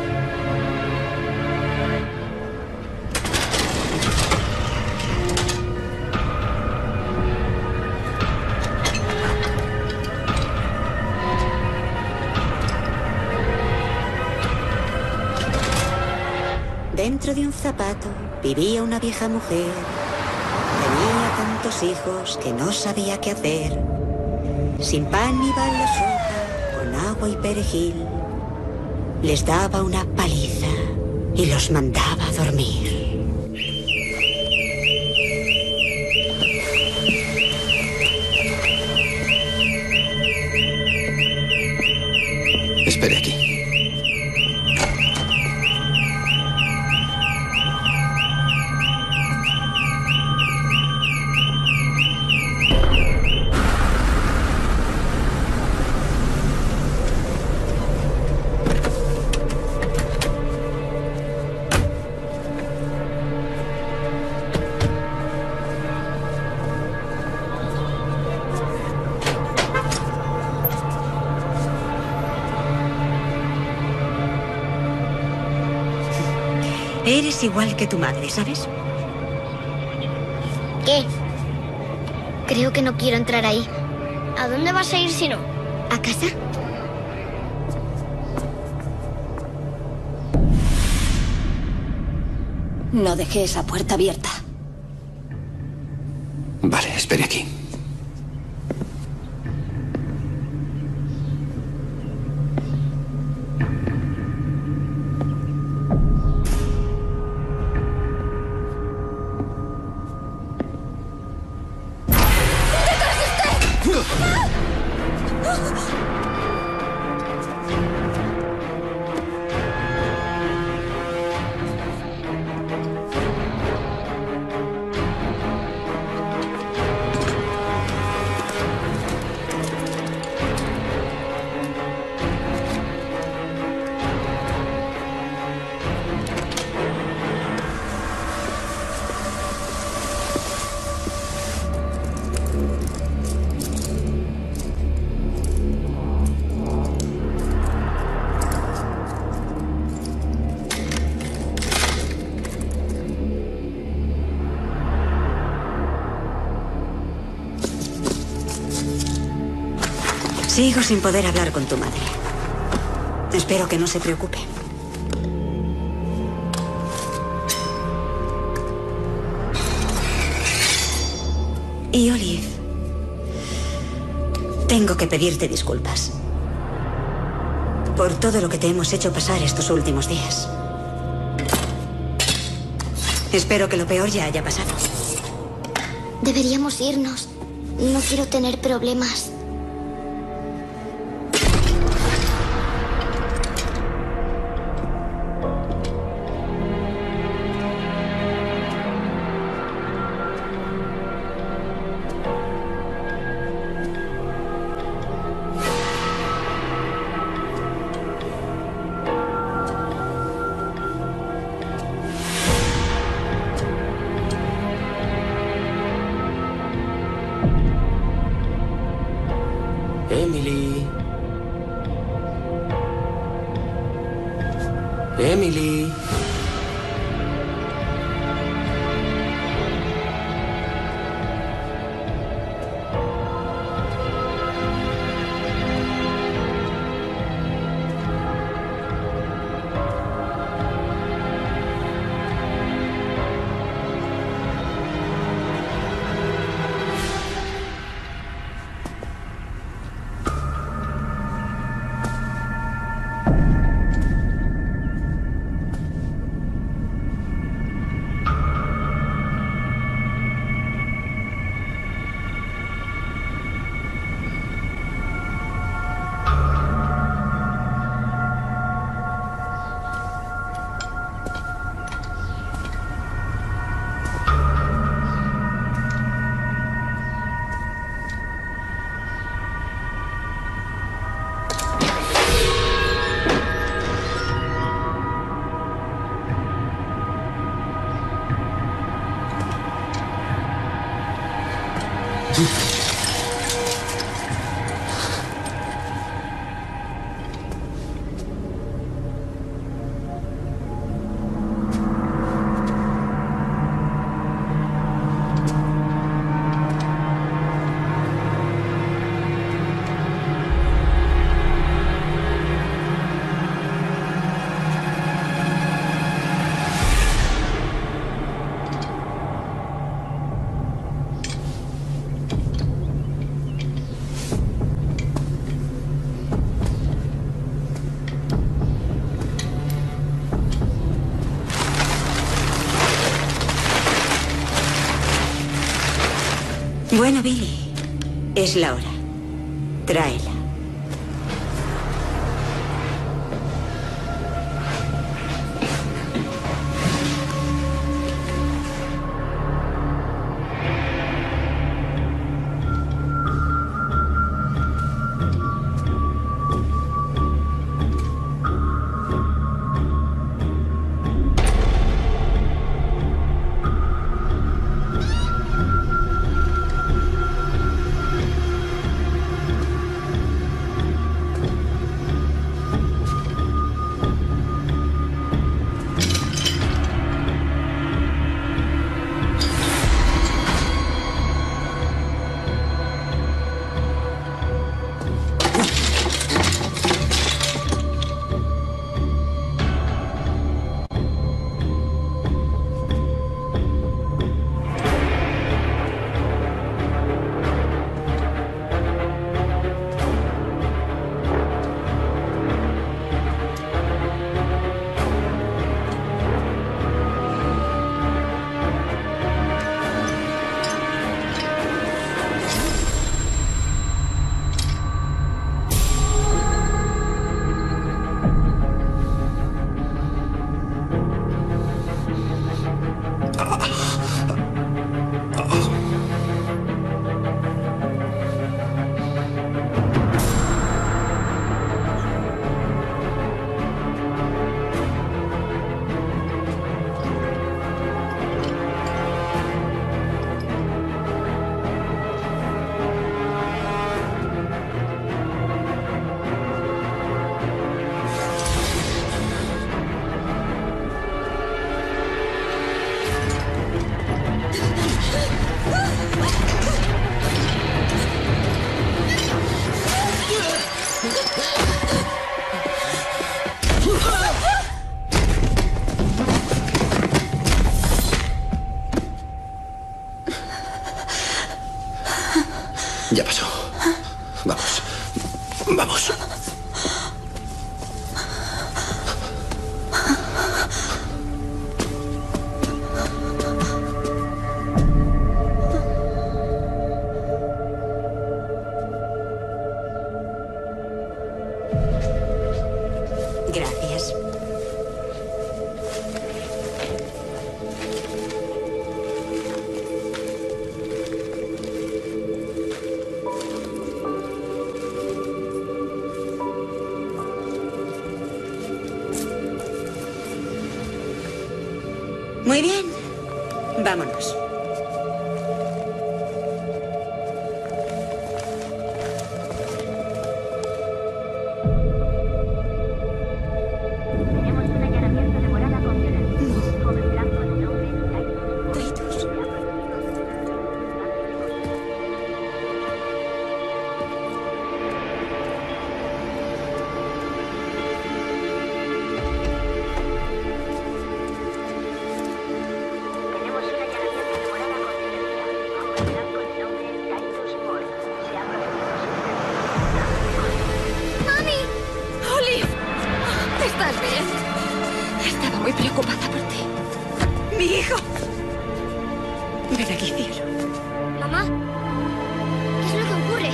Dentro de un zapato vivía una vieja mujer. Tenía tantos hijos que no sabía qué hacer. Sin pan ni val la sopa, con agua y perejil. Les daba una paliza y los mandaba a dormir. Espere aquí. Eres igual que tu madre, ¿sabes? ¿Qué? Creo que no quiero entrar ahí. ¿A dónde vas a ir si no? ¿A casa? No dejé esa puerta abierta. Vale, espere aquí. Sigo sin poder hablar con tu madre. Espero que no se preocupe. Y Olive, tengo que pedirte disculpas. por todo lo que te hemos hecho pasar estos últimos días. Espero que lo peor ya haya pasado. Deberíamos irnos. No quiero tener problemas. Emily. Emily. Bueno, Billy, es la hora. Tráela. Ya pasó. Vamos. Vamos. Muy bien. Vámonos. ¿Estás bien? Estaba muy preocupada por ti. ¡Mi hijo! Ven aquí, cielo. Mamá, ¿qué es lo que ocurre?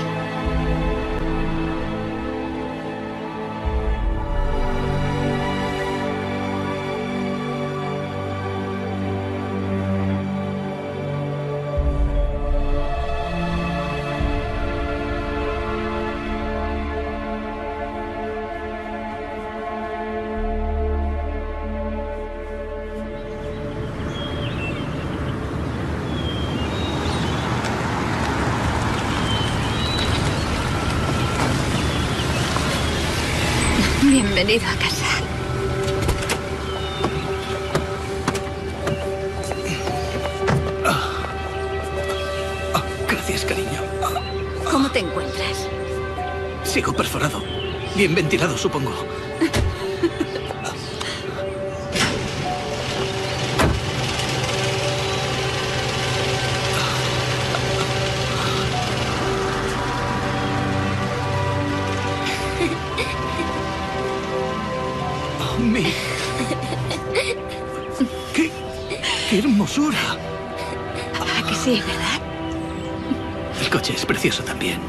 Bienvenido a casa. Gracias, cariño. ¿Cómo te encuentras? Sigo perforado. Bien ventilado, supongo. ¡Qué hermosura! ¿A que sí, verdad? El coche es precioso también.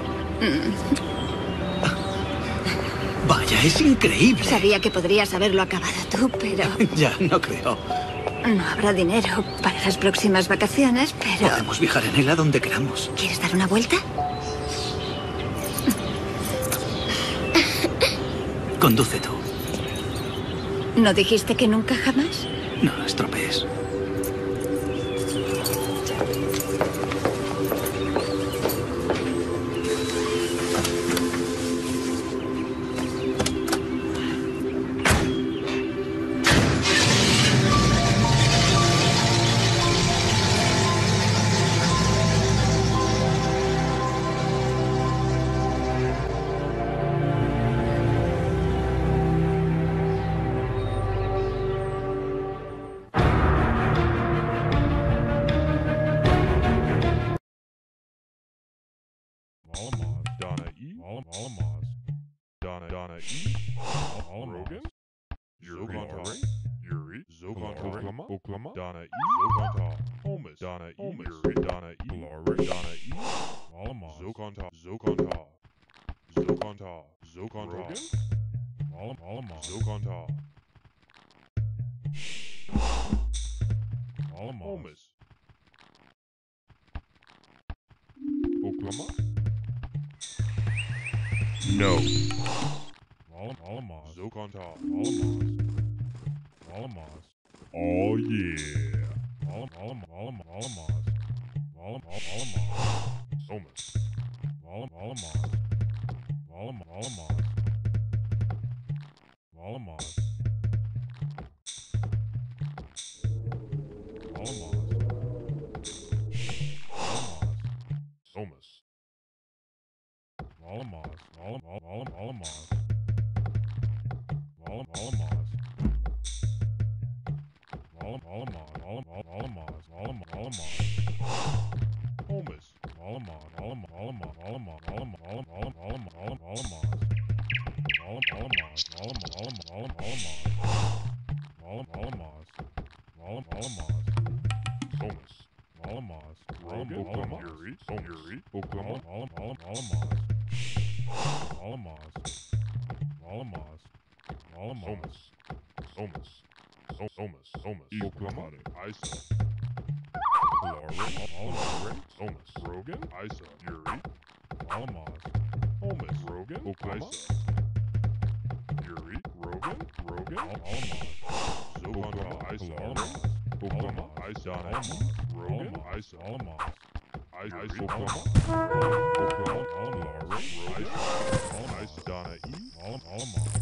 Vaya, es increíble. Sabía que podrías haberlo acabado tú, pero... Ya, no creo. No habrá dinero para las próximas vacaciones, pero... Podemos viajar en él a donde queramos. ¿Quieres dar una vuelta? Conduce tú. ¿No dijiste que nunca jamás? No lo estropees. Donna E. Rogan. Yuri. Zogonta. Oklahoma. Donna E. Zogonta. Holmes. Donna E. Yuri. Donna E. Donna E. Zogonta. Zogonta. Zogonta. Zogonta. Holmes. Oklahoma. No. Zogonta. Oh yeah. Somas. Rogan, Isa, Yuri, Almaz, Holmes, Rogan, Oklahoma, Yuri, Rogan, Almaz, Zogonta, Isa, Oklahoma, Ice Donna, Rogan, Ice Alma, Ice Oklahoma, Oklahoma, Ice Donna, Alma,